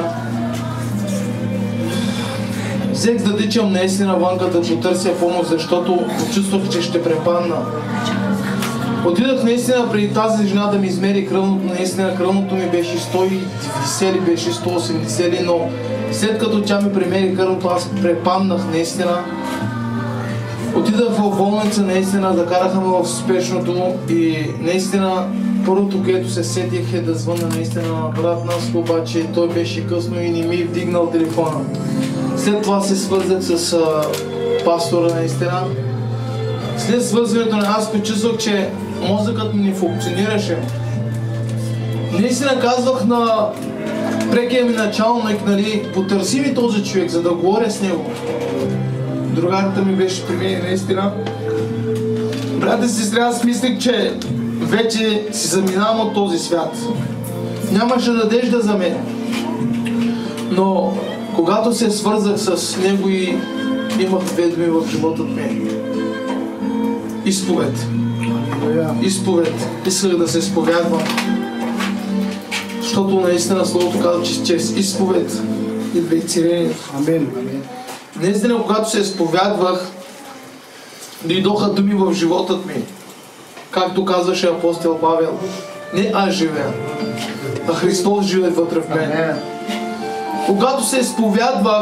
Взех да дичам наистина вънка да потърся помощ, защото почувствах, че ще препадна. Отидах наистина преди тази жена да ми измери кръвното, наистина кръвното ми беше сто и деветдесет ли, беше сто и осемдесет ли, но след като тя ми премери кръвното, аз препаднах наистина. Отидах в болница, наистина, закараха ме в спешното и наистина първото, което се сетих е да звънна наистина на брат нас, обаче той беше късно и не ми вдигнал телефона. След това се свързах с а, пастора наистина. След свързването на аз почувствах, че мозъкът ми не функционираше. Наистина казвах на прекия ми началник, нали, потърси ми този човек, за да говоря с него. Другарата ми беше при мен наистина. Брат и сестра, аз мислех, че вече си заминавам от този свят. Нямаше надежда за мен. Но когато се свързах с него и имах две думи в живота ми. Изповед. Изповед. Исках да се изповядвам. Защото наистина Словото казва, че чрез изповед идва изцелението. Амин. Наистина, когато се изповядвах, дойдоха думи в животът ми. Както казваше апостол Павел, не аз живея, а Христос живее вътре в мен. Когато се изповядвах,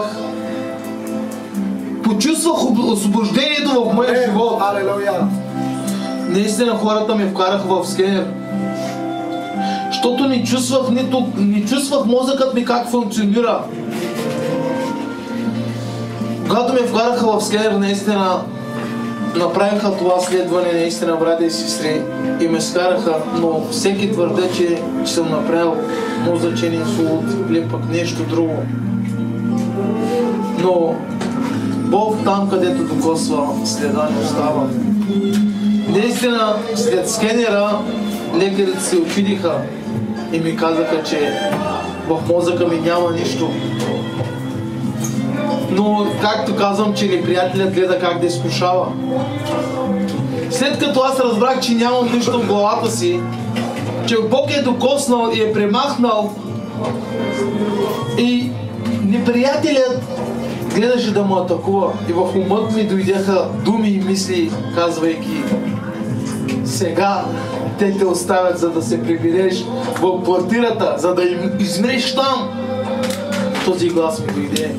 почувствах освобождението в моя живот. Наистина хората ме вкараха в скенер. Защото не чувствах, нито, не чувствах мозъкът ми как функционира. Когато ме вкараха в скенер, наистина направиха това следване, наистина, братя и сестри, и ме скараха, но всеки твърде, че, че съм направил мозъчен инсулт или пък нещо друго. Но Бог там, където докосва, следа не остава. Наистина, след скенера, лекарите се очудиха и ми казаха, че в мозъка ми няма нищо. Но, както казвам, че неприятелят гледа как да изкушава. След като аз разбрах, че нямам нищо в главата си, че Бог е докоснал и е премахнал, и неприятелят гледаше да му атакува. И в умът ми дойдеха думи и мисли, казвайки: сега те те оставят, за да се прибереш в квартирата, за да им измреш там. Този глас ми дойде.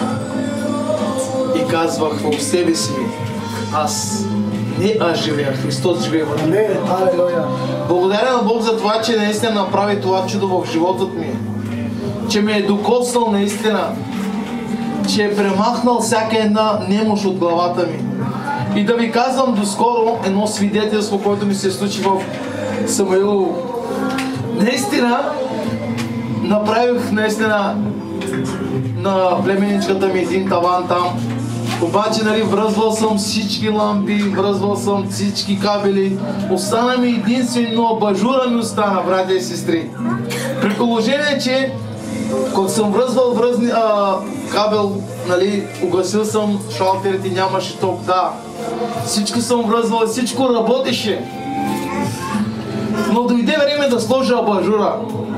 И казвах в себе си: аз не аз живея, Христос живее в мен. Благодаря на Бог за това, че наистина направи това чудо в живота ми. Че ме е докоснал наистина. Че е премахнал всяка една немощ от главата ми. И да ви казвам доскоро едно свидетелство, което ми се случи в Самуилово. Наистина направих наистина на племеничката ми един таван там. Обаче, нали, връзвал съм всички лампи, връзвал съм всички кабели. Остана ми единствено абажура ми остана, братя и сестри. При положение, че когато съм връзвал връзни, а, кабел, нали, угасил съм шалтерите, нямаше ток, да. Всичко съм връзвал, всичко работеше. Но дойде време да сложа абажура.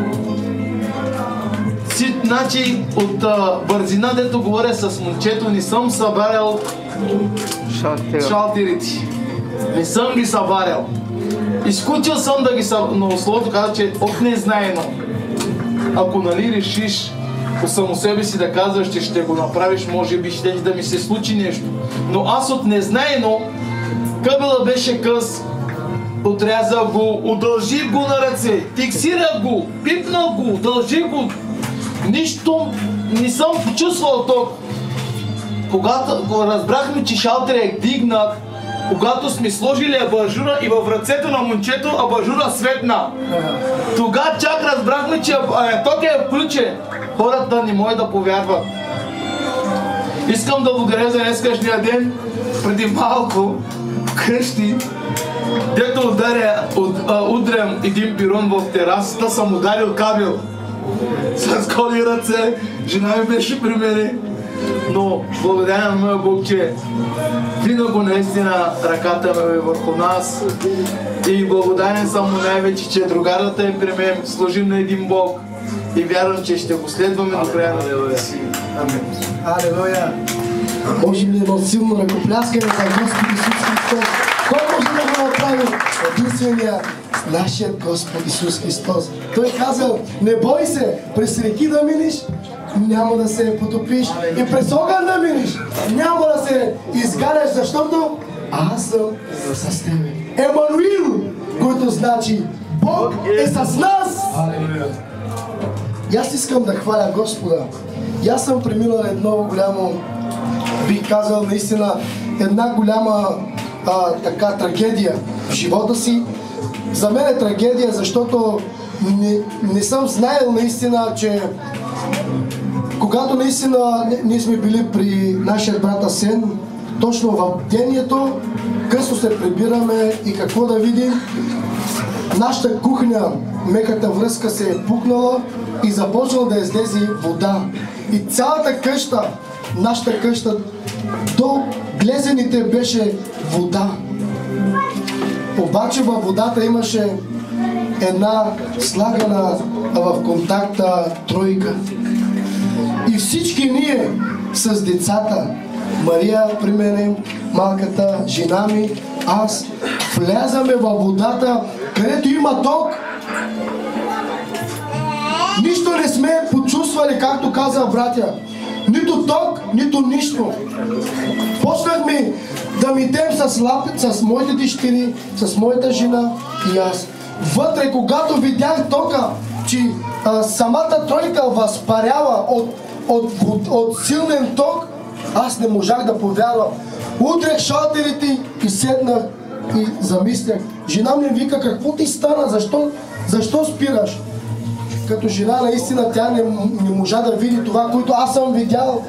Значи, от а, бързина, дето говоря с момчето, не съм събарял шалтерите. Не съм ги събарял. Изкучил съм да ги събарял, но Словото казва, че от незнаено. Ако, нали, решиш по само себе си да казваш, че ще го направиш, може би ще да ми се случи нещо. Но аз от незнаено, къбела беше къс, отрязах го, удължих го на ръце, фиксирах го, пипнах го, удължих го. Нищо не съм почувствал ток. Когато разбрахме, че шалтера е дигнат, когато сме сложили абажура и в ръцето на момчето абажура светна. Тогава чак разбрахме, че ток е включен. Хората не могат да повярват. Искам да благодаря за днескашния ден. Преди малко къщи, дето ударя, удрям един пирон в терасата, съм ударил кабел. С голи ръце, жена ми беше при мене, но благодаря на моя Бог, че винаго наистина ръката ме е върху нас и благодарен съм му най-вече, че другарата е при мен, служим на един Бог и вярвам, че ще го следваме до края на живота си. Амин. Алелуя! Може ли едно силно ръкопляскане за Господ Исус Христос? Кой може да го направи? единствения нашият Господ Исус Христос. Той каза, не бой се, през реки да миниш, няма да се потопиш, и през огън да миниш, няма да се изгаряш, защото аз съм с тебе. Емануил, който значи Бог е с нас. И аз искам да хваля Господа. И аз съм преминал едно голямо, бих казал наистина, една голяма а, така трагедия в живота си. За мен е трагедия, защото не, не съм знаел наистина, че когато наистина ние сме били при нашия брат Асен, точно в дението, късно се прибираме и какво да видим, нашата кухня, меката връзка се е пукнала и започнала да излезе вода. И цялата къща, нашата къща, до глезените беше вода. Обаче във водата имаше една слагана в контакта тройка. И всички ние с децата, Мария при мене, малката, жена ми, аз, влязаме във водата, където има ток. Нищо не сме почувствали, както каза братя. Нито ток, нито нищо. Почнахме да митем с лапи, с моите дъщери, с моята жена и аз. Вътре, когато видях тока, че а, самата тройка възпарява от, от, от, от силен ток, аз не можах да повярвам. Удрях шалтерите и седнах и замислях. Жена ми вика, какво ти стана? Защо, защо спираш? Като жена наистина тя не, не можа да види това, което аз съм видял.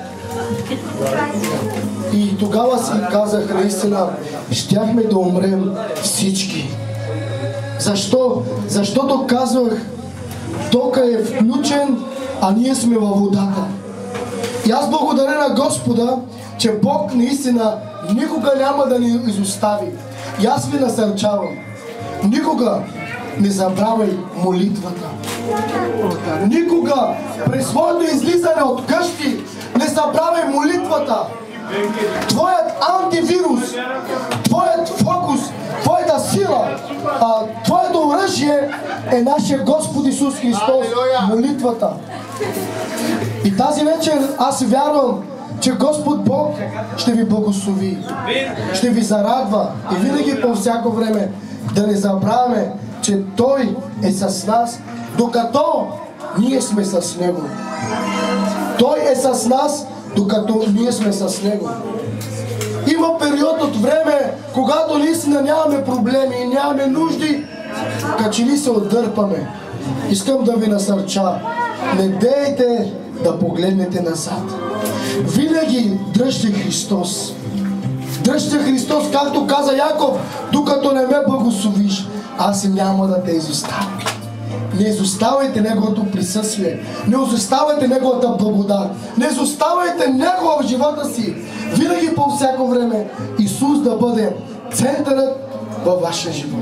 И тогава си казах наистина, щяхме да умрем всички. Защо? Защото казвах, тока е включен, а ние сме във водата. И аз благодаря на Господа, че Бог наистина никога няма да ни изостави. И аз ви насърчавам, никога не забравяй молитвата. Никога при своето излизане от къщи не забравяй молитвата. Твоят антивирус, твоят фокус, твоята сила, а, твоето оръжие е нашия Господ Исус Христос, молитвата. И тази вечер аз вярвам, че Господ Бог ще ви благослови, ще ви зарадва и винаги по всяко време да не забравяме, че Той е с нас, докато ние сме с Него. Той е с нас, докато ние сме с Него. Има период от време, когато наистина нямаме проблеми и нямаме нужди, качи ли се отдърпаме. Искам да ви насърча, не дейте да погледнете назад. Винаги дръжте Христос. Дръжте Христос, както каза Яков, докато не ме благословиш, аз няма да те изоставя. Не изоставайте Неговото присъствие, не изоставайте Неговата благодат, не изоставайте Него в живота си. Винаги по всяко време Исус да бъде центърът във вашия живот.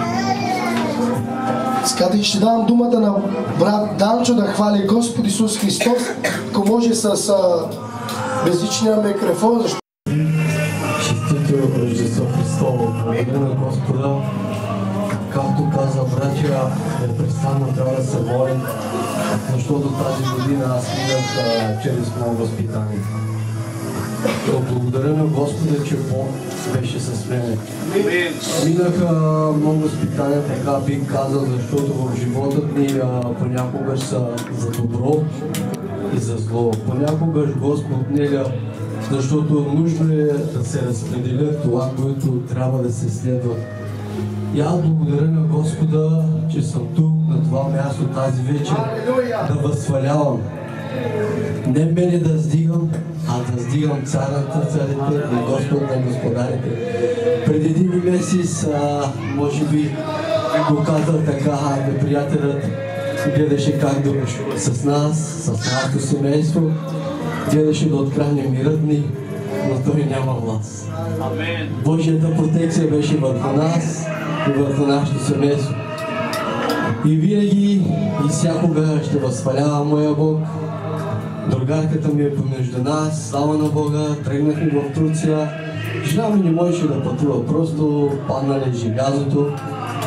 Сега да ще давам думата на брат Данчо да хвали Господ Исус Христос, ако може с а, безличния микрофон. Защо... Честито Рождество Христово, благодаря на Господа. Както каза братя, непрестанно трябва да се молим, защото тази година аз минах чрез много възпитание. Благодаря на Господа, че Бог беше с мене. Минаха много възпитания, така бих казал, защото в живота ни понякога са за добро и за зло. Понякога Господ неля, защото нужно е да се разпределят това, което трябва да се следва. И аз благодаря на Господа, че съм тук, на това място тази вечер, да възхвалявам. Не мене да сдигам, а да сдигам царя на царите и Господ на господарите. Преди един месец, а, може би, го казал така, неприятелят гледаше как да с нас, с нашето семейство, гледаше да откране мирът ни, но той няма власт. Божията протекция беше върху нас и върху нашето семейство. И винаги и всякога ще възхвалявам моя Бог. Другарката ми е помежду нас, слава на Бога, тръгнахме в Турция. Жена ми не можеше да пътува, просто паднали желязото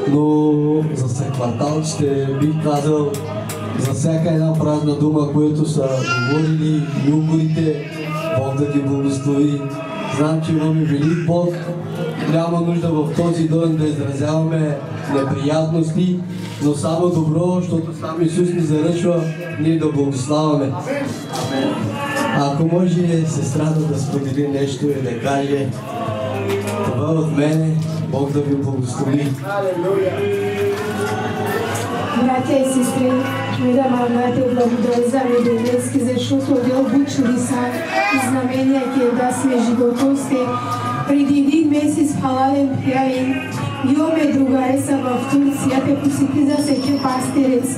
но за кварталчите бих казал за всяка една празна дума, която са говорили люгорите, Бог да ги благослови. Знам, че имаме велик Бог, няма нужда в този ден да изразяваме неприятности, но само добро, защото сам Исус ни заръчва ние да благославяме. Ако може сестрата да сподели нещо и да каже това от мене, Бог да ви благослови. Братя и сестри, Видама, брате, благодаря за Медовецки, защото отдел буд чудеса и знамения, кога сме животости. Преди един месец в халален пиаин, имаме другареса в Турция, те посети за всеки пастерец.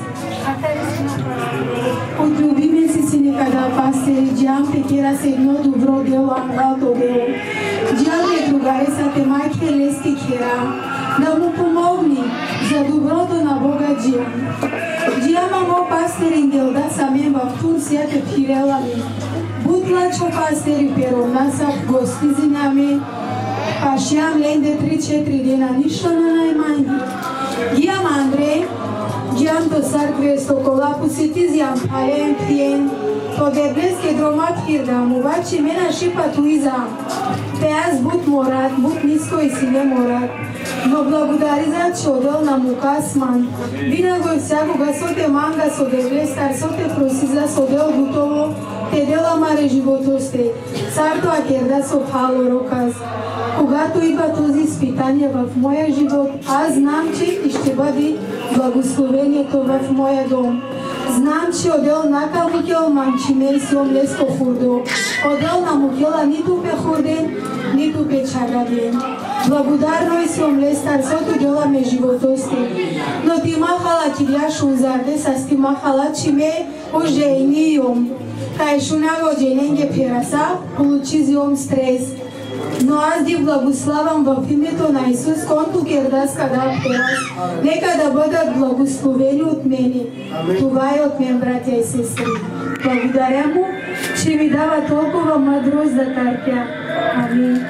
От любиме си си некада пастери, джам те кера се едно добро дело, ангалто дело. Джам те другареса те майке лести кера, да му помогни за доброто на Бога Джиам. Джиама мо пастерин делда самен в Турция те пирела ми. Бутлачо пастери перовнаса в гости зинами, пашиам ленде три-четири дена, нищо на най-манги. Джиам Андрей, Джиам до църкве Сокола посети зям пален пиен, то деблеске дромат хирдам, обаче мена шипа туизам. Те аз буд морат, буд ниско и си не морат. Но благодари за чодел на мукасман. Винаго и всякога со те манга со деблестар, со те проси за содел готово, те дела маре животосте. Царто акерда со пало роказ. Когато идва този изпитание в моя живот, аз знам, че и ще бъде благословението в моя дом. Знам, че отдел нака мукел манчиме си омлеско хурдо. Отдел на мукела нито пе хурден, нито пе чагаден. Благодарно и си омлестар, сото дела ме животости. Но ти махала кирия шунзарде, с ти махала чиме ожением. Кай шунаго жененге пераса, получи зиом стрес. Но аз ги благославам в името на Исус, конто кердас када перас. Нека да бъдат благословени от мене. Това е от мен, братя и сестри. Благодаря му, че ми дава толкова мъдрост да търпя. Амин.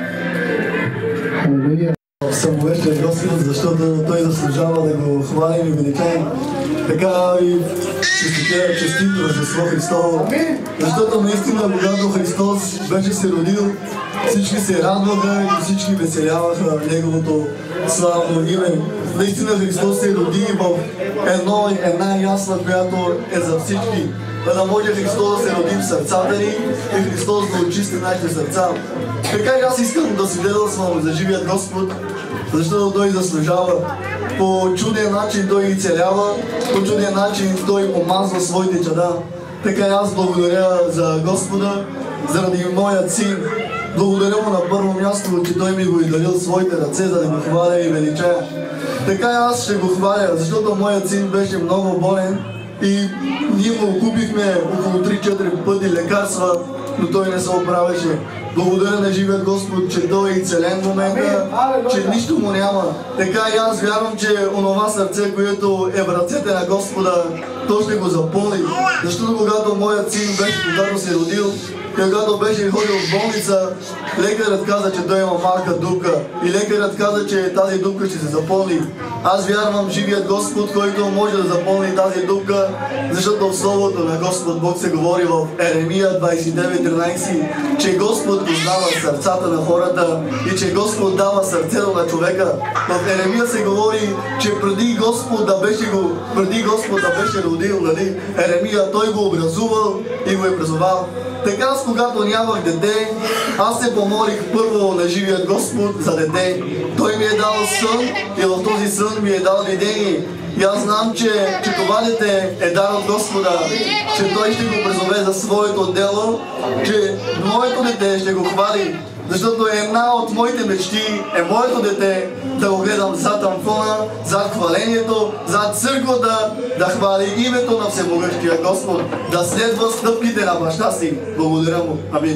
Съм увещен Господ, защото Той заслужава да го хвалим и величаем. Така и честитя честито Рождество Христово. Защото наистина, когато Христос беше се родил, всички се радваха и всички веселяваха Неговото славно име. Наистина Христос се роди в едно, една ясла, която е за всички. За да може Христос да се роди в сърцата ни и Христос да очисти нашите сърца. Така и аз искам да свидетелствам за живият Господ, защото Той заслужава. По чуден начин Той ги целява, по чуден начин Той омазва своите чада. Така и аз благодаря за Господа, заради моят син. Благодаря му на първо място, че Той ми го е дарил своите ръце, за да го хваля и величая. Така и аз ще го хваля, защото моят син беше много болен и ние му купихме около три-четири пъти лекарства, но той не се оправяше. Благодаря на живият Господ, че Той е целен в момента, че нищо му няма. Така и аз вярвам, че онова сърце, което е в ръцете на Господа, Той ще го запълни. Защото когато моят син беше, когато се родил, когато беше ходил в болница, лекарът каза, че той има малка дупка и лекарът каза, че тази дупка ще се запълни. Аз вярвам в живият Господ, който може да запълни тази дупка, защото в Словото на Господ Бог се говори в Еремия двадесет и девет тринадесет, че Господ познава сърцата на хората и че Господ дава сърцето на човека. В Еремия се говори, че преди Господ да беше, го, преди Господ да беше родил, нали? Еремия, той го образувал и го е призовал. Така аз, когато нямах дете, аз се помолих първо на живият Господ за дете. Той ми е дал сън и в този сън ми е дал видение. И аз знам, че, че това дете е дар от Господа, че Той ще го призове за своето дело, че моето дете ще го хвали. Защото една от моите мечти е моето дете да го гледам зад амфона, зад хвалението, зад църквата, да хвали името на Всемогъщия Господ, да следва стъпките на баща си. Благодаря му. Амин.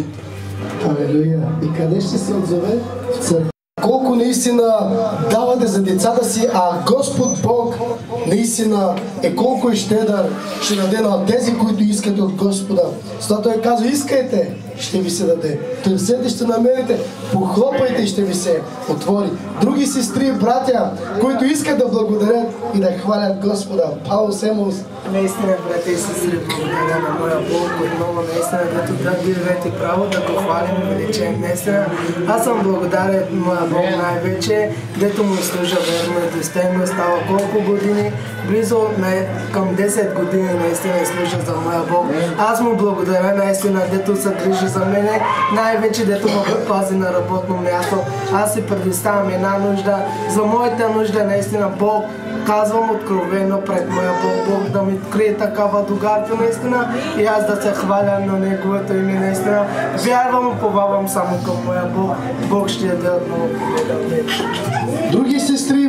Алелуя. И къде ще се отзове? В църква. Колко наистина давате за децата си, а Господ Бог наистина е колко е щедър, ще даде на тези, които искат от Господа. Защото Той казва, искайте ще ви се даде. Търсете, ще намерите. Похлопайте и ще ви се отвори. Други сестри и братя, които искат да благодарят и да хвалят Господа. Павел Семос. Наистина, брате и сестри, благодаря на моя Бог отново, наистина, като да ви дадете право да го хвалим и величаем. Наистина, аз съм благодарен моя Бог най-вече, дето му служа верно и достойно. Става колко години? Близо към десет години наистина служа за моя Бог. Аз му благодаря наистина, дето се грижи за мене, най-вече дето ме пази на работно място. Аз си предоставям една нужда, за моята нужда наистина Бог. Казвам откровено пред моя Бог, Бог да ми открие такава догадка наистина и аз да се хваля на Неговото име наистина. Вярвам, уповавам само към моя Бог. Бог ще даде отново победа. Други сестри.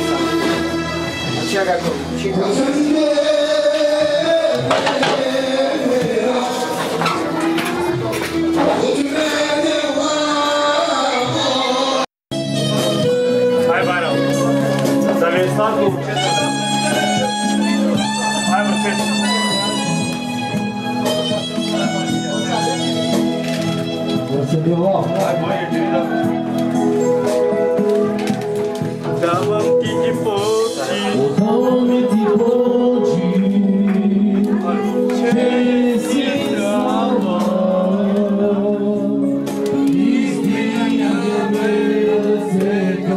Hai, Bayram. Să le stau cu... Hai, perfect. Hai, băi, e bine. Dă-mă-mi titi poci. Dă-mă-mi titi poci. Ce si drama. Istina mea se cam.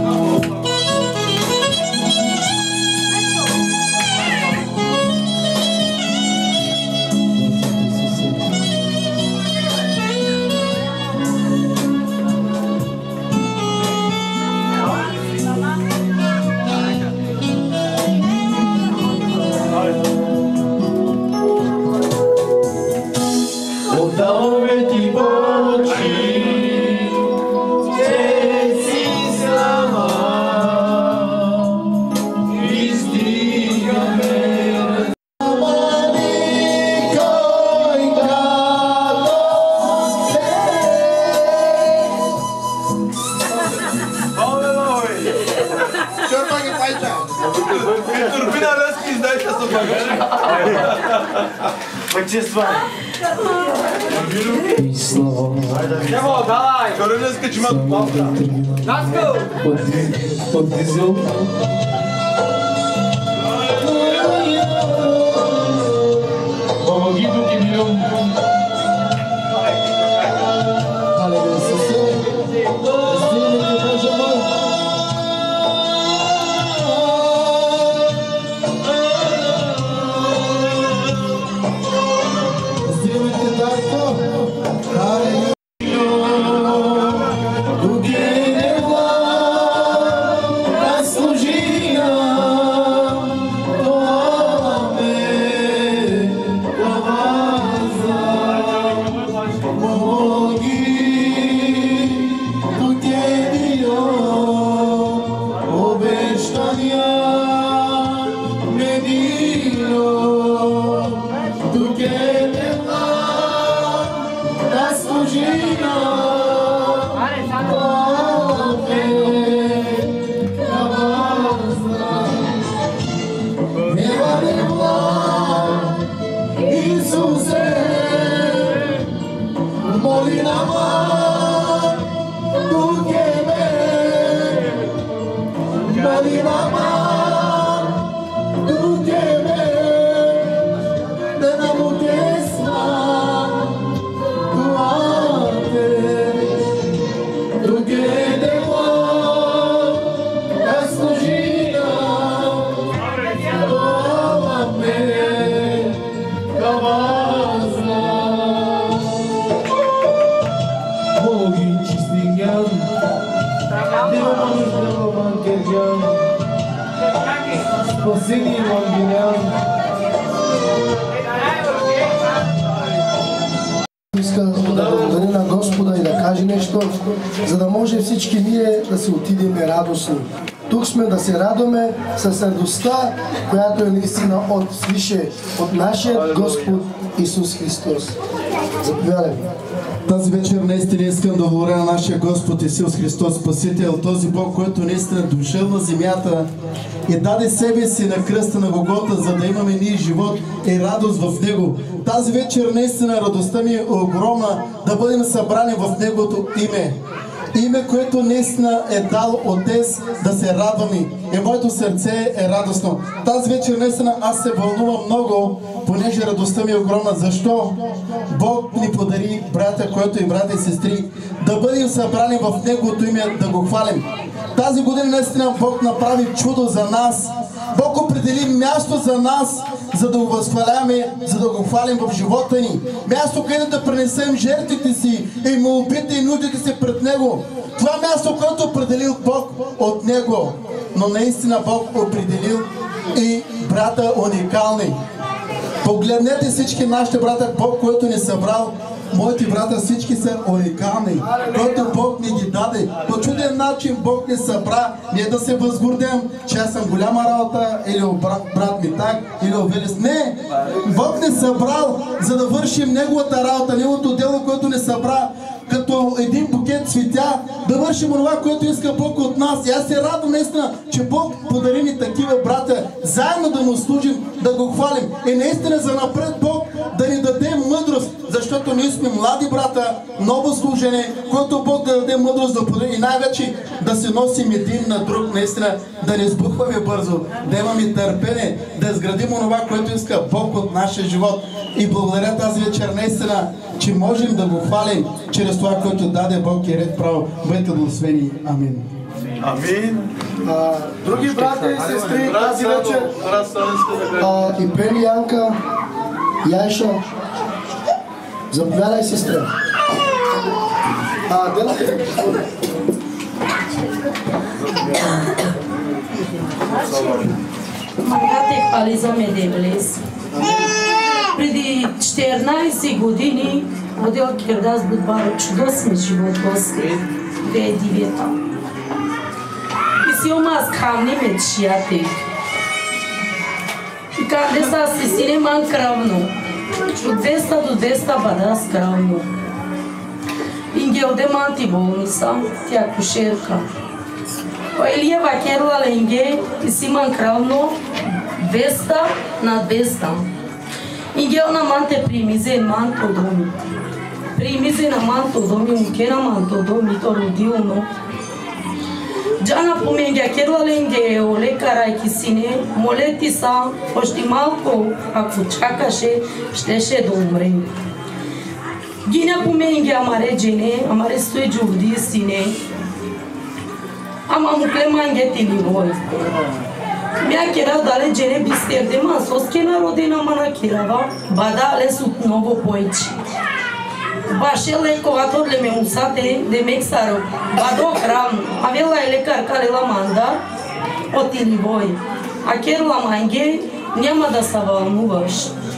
Turbina răspins, dai să se bagă. Păi ce să fac? Ce mă, dai! Cărănesc că ce mă după asta. Nască! Od dizel. Помогите ти милион. Алелуя, сестри. Издигнете Божия мой. Издигнете татко. Алелуя. Иска да благодари на Господа и да каже нещо, за да може всички ние да се отидеме радостни. Тук сме да се радваме с радостта, която е наистина от свише, от нашия Господ Исус Христос. Заповядай. Тази вечер наистина искам да благодаря на нашия Господ Исус Христос Спасител, този Бог, който наистина е дошъл на земята и даде себе си на кръста на Голгота, за да имаме ние живот и радост в Него. Тази вечер наистина радостта ми е огромна да бъдем събрани в Неговото име. Име, което наистина е дал Отец да се радваме. И моето сърце е радостно. Тази вечер наистина аз се вълнувам много, понеже радостта ми е огромна. Защо Бог ни подари, брата, който и брата и сестри, да бъдем събрани в Неговото име, да го хвалим. Тази година наистина Бог направи чудо за нас. Бог определи място за нас, за да го възхваляваме, за да го хвалим в живота ни. Място, където да пренесем жертвите си и молбите и нуждите си пред Него. Това място, което определил Бог от Него. Но наистина Бог определил и брата уникални. Погледнете всички нашите брата, Бог, който ни събрал. Моите брата всички са уникални, който Бог ни ги даде. По чуден начин Бог ни събра, ние да се възгордем, че аз съм голяма работа, или брат, брат ми так, или Велес. Не! Бог ни събрал, за да вършим Неговата работа, Неговото дело, което ни събра, като един букет цветя, да вършим това, което иска Бог от нас. И аз се радвам наистина, че Бог подари ни такива брата, заедно да му служим, да го хвалим. И наистина за напред Бог да ни даде мъдрост, защото ние сме млади брата, ново служене, което Бог да даде мъдрост да подари и най-вече да се носим един на друг, наистина да не сбухваме бързо, да имаме търпение, да изградим онова, което иска Бог от нашия живот. И благодаря тази вечер наистина, че можем да го хвалим чрез това, което даде Бог и ред право. Бъдете благословени. Амин. Амин. А, други брати и сестри тази вечер, а, и Пели, Янка, Яйша, заповядай, сестра. А, делате. Мангате хвализа ме деблес. Преди четиринайсет години водил Кирдас Будбаро чудесен живот после две хиляди и девета. И си омаз камни мечияте. И къде са си синеман кравно. От двеста до двеста бада скравно. Ингел деманти болница, тя кушерка. Елия вакерла ленге и симан кравно двеста на двеста. Ингел на манте примизе манто доми. Примизе на манто доми, муке на манто доми, то родилно. Джана поменгя керла ленге, оле карайки сине, молети са, още малко, ако чакаше, щеше да умре. Гиня поменгя амаре джене, амаре стои джувди сине, ама мукле мангети ливой. Мя кера дале джене бистерде масоске народена мана керава, бада алес отново бойчи. Баше лековатор le me usate de mexaro, bado cram, avea ele carcale la manda, otili voi. Acher la mange, няма да са вълнуваш.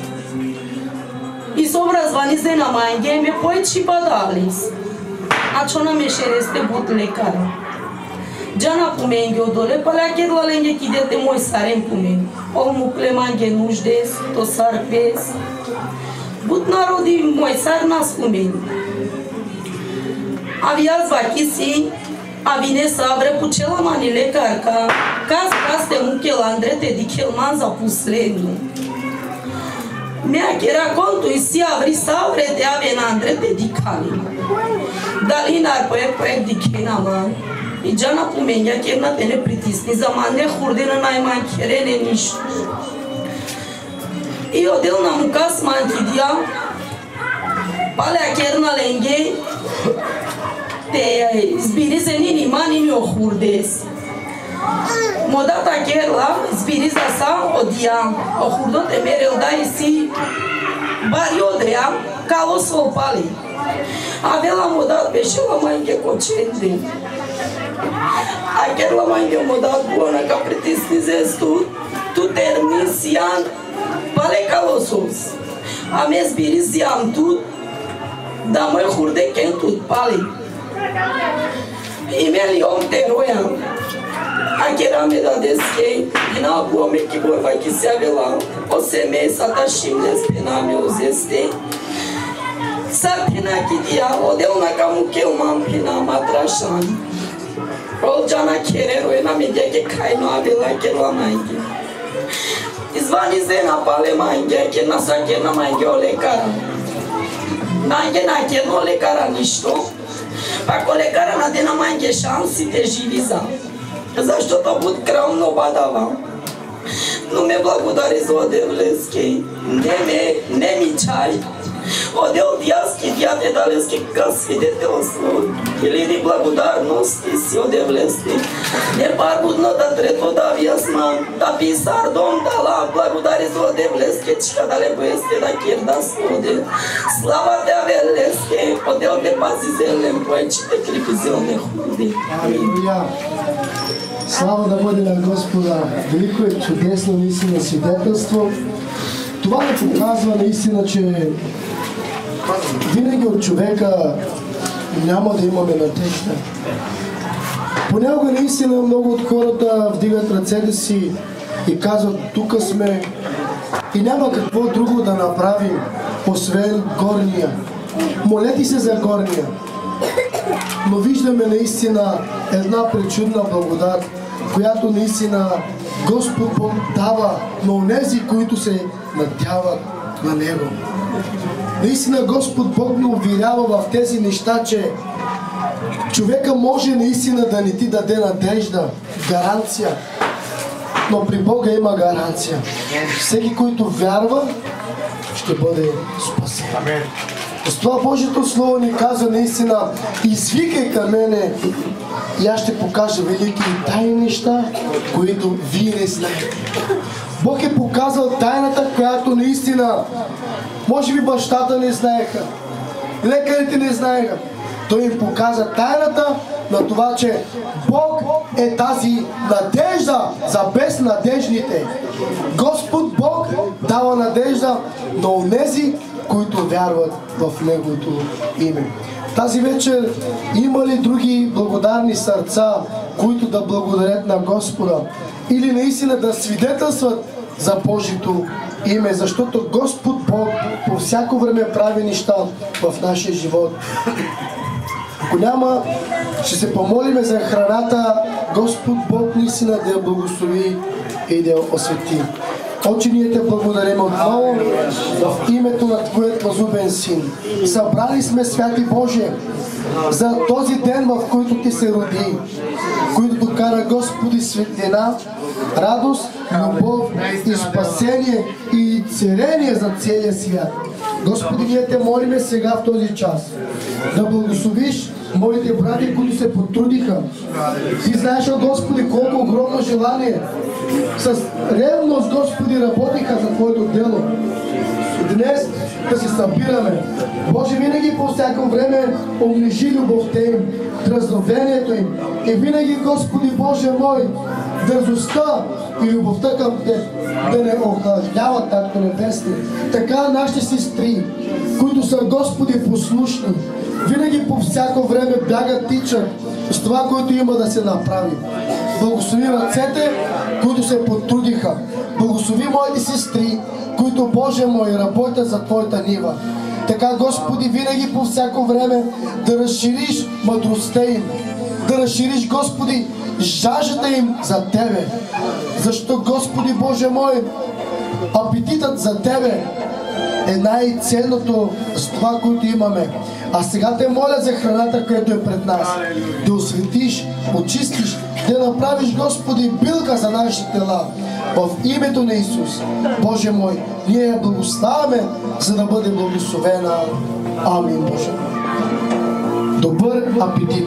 И съобразвани на mange, ме поечи бадалис. А чо на мешересте бут лекара. Джана поменге одоле, паля керла ленге кидете мой сарен помен. Ол му клеманге нуждес, то сарпес. Бут народи мой сар нас помен. Авиаз вакиси, авине сабре почела мани лекарка, каз касте мукел андрете дикелман за последно. Мя кера конто и си аври саврете авен андрете дикали. Дали нар поек поек дикенаман. И джана поменя керна те не притисни, за мане хурдена найман керене нищо. И одел на мукас манки дия, паля керна ленге, те избири се нини мани ми охурдес. Модата керла избири за са одия, охурдот е мерел да и си бари одрея, кало свол пали. А вела модат беше ламанге коченде. А керла манге модат буана ка притисни зесту, tu termisian pale calosos. A mes biriziam tut, da măi hurde ken tut pale. Imeli om teroiam. A kera me da deskei, ina buo me ki borva ki se avela, o semei sa ta shimles pena me uzeste. Sa pena ki dia, o de una kamu ke umam pena matrashan. Roljana Kerero ena medeke kaino abela kelwa mange. Izvani zena pale mange ke nasake na mange olekara. Mange na ke no lekara nisto. Pa kolekara na dena mange shansi te živiza. За что то будет кровно подавал. Ну me благодари за одевлески. Не ме, не ми чай. Одел дяски, дяде далески как свидетелство. Или ни благодарности си одевлески. Не парбудно да трето да вясна. Да писар дом дала. Благодари за одевлески. Чка да лебоесте да кирда своде. Слава те авелески. Одел те пази зелен. Поечите крипизилне худи. Алелуя. Слава да бъде на Господа. Велико е чудесно наистина свидетелство. Това ни показва наистина, че винаги от човека няма да имаме надежда. Понякога наистина много от хората вдигат ръцете си и казват, тук сме и няма какво друго да направим, освен горния. Молете се за горния. Но виждаме наистина една пречудна благодат, която наистина Господ Бог дава на онези, които се надяват на Него. Наистина Господ Бог ни уверява в тези неща, че човека може наистина да не ти даде надежда, гаранция, но при Бога има гаранция. Всеки, който вярва, ще бъде спасен. С това Божието Слово ни казва наистина, извикай към мене и аз ще покажа велики и тайни неща, които вие не знаете. Бог е показал тайната, която наистина, може би бащата не знаеха, лекарите не знаеха. Той им показа тайната на това, че Бог е тази надежда за безнадежните. Господ Бог дава надежда на онези, които вярват в Неговото име. Тази вечер има ли други благодарни сърца, които да благодарят на Господа? Или наистина да свидетелстват за Божието име? Защото Господ Бог по всяко време прави неща в нашия живот. Ако няма, ще се помолиме за храната. Господ Бог наистина да я благослови и да я освети. Отче, ние те благодарим отново в името на Твоят възлюбен Син. Събрали сме, Святи Боже, за този ден, в който Ти се роди, който докара, Господи, светлина, радост, любов и спасение и царение за целия свят. Господи, ние те молиме сега в този час да благословиш моите брати, които се потрудиха. Ти знаеш, Господи, колко огромно желание с ревност, Господи, работиха за Твоето дело. Днес да се събираме. Боже, винаги по всяко време умножи любовта им, дразновението им. И винаги, Господи Боже мой, дързостта и любовта към Те да не охлаждават, Татко Небесни. Така нашите сестри, които са, Господи, послушни, винаги по всяко време бягат, тичат с това, което има да се направи. Благослови ръцете, които се потрудиха. Благослови моите сестри, които, Боже мой, работят за Твоята нива. Така, Господи, винаги по всяко време да разшириш мъдростта им, да разшириш, Господи, жажата им за Тебе. Защото, Господи Боже мой, апетитът за Тебе е най-ценното с това, което имаме. А сега те моля за храната, която е пред нас. Да осветиш, очистиш, да направиш, Господи, билка за нашите тела. В името на Исус, Боже мой, ние я благославяме, за да бъде благословена. Амин, Боже. Добър апетит!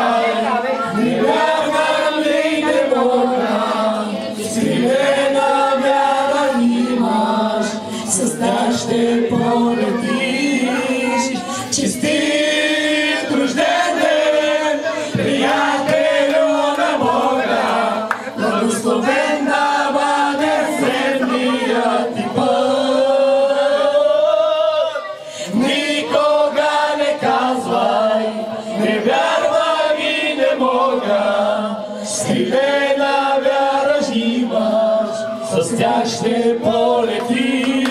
Sirena тя ще полети.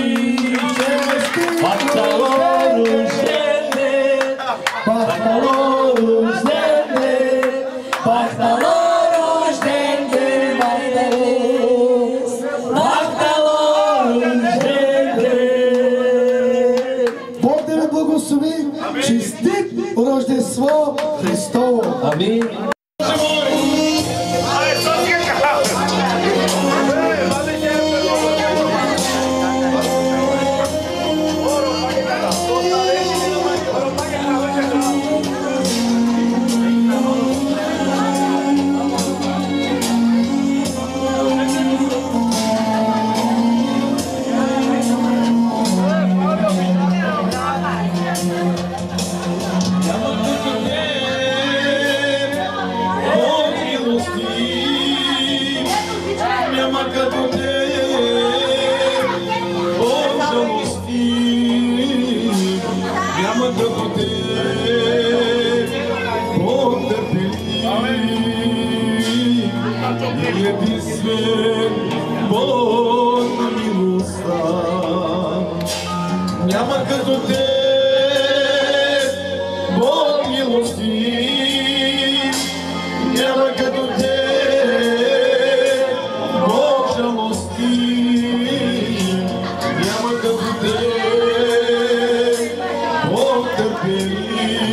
Бахтало рождене, бахтало рождене, бахтало рождене, бахтало рождене. Бог да ви благослови. Честит Рождество Христово. Амин. Няма като те, Бог милостив, няма като те, Бог жалостив, няма като те, Бог търпелив.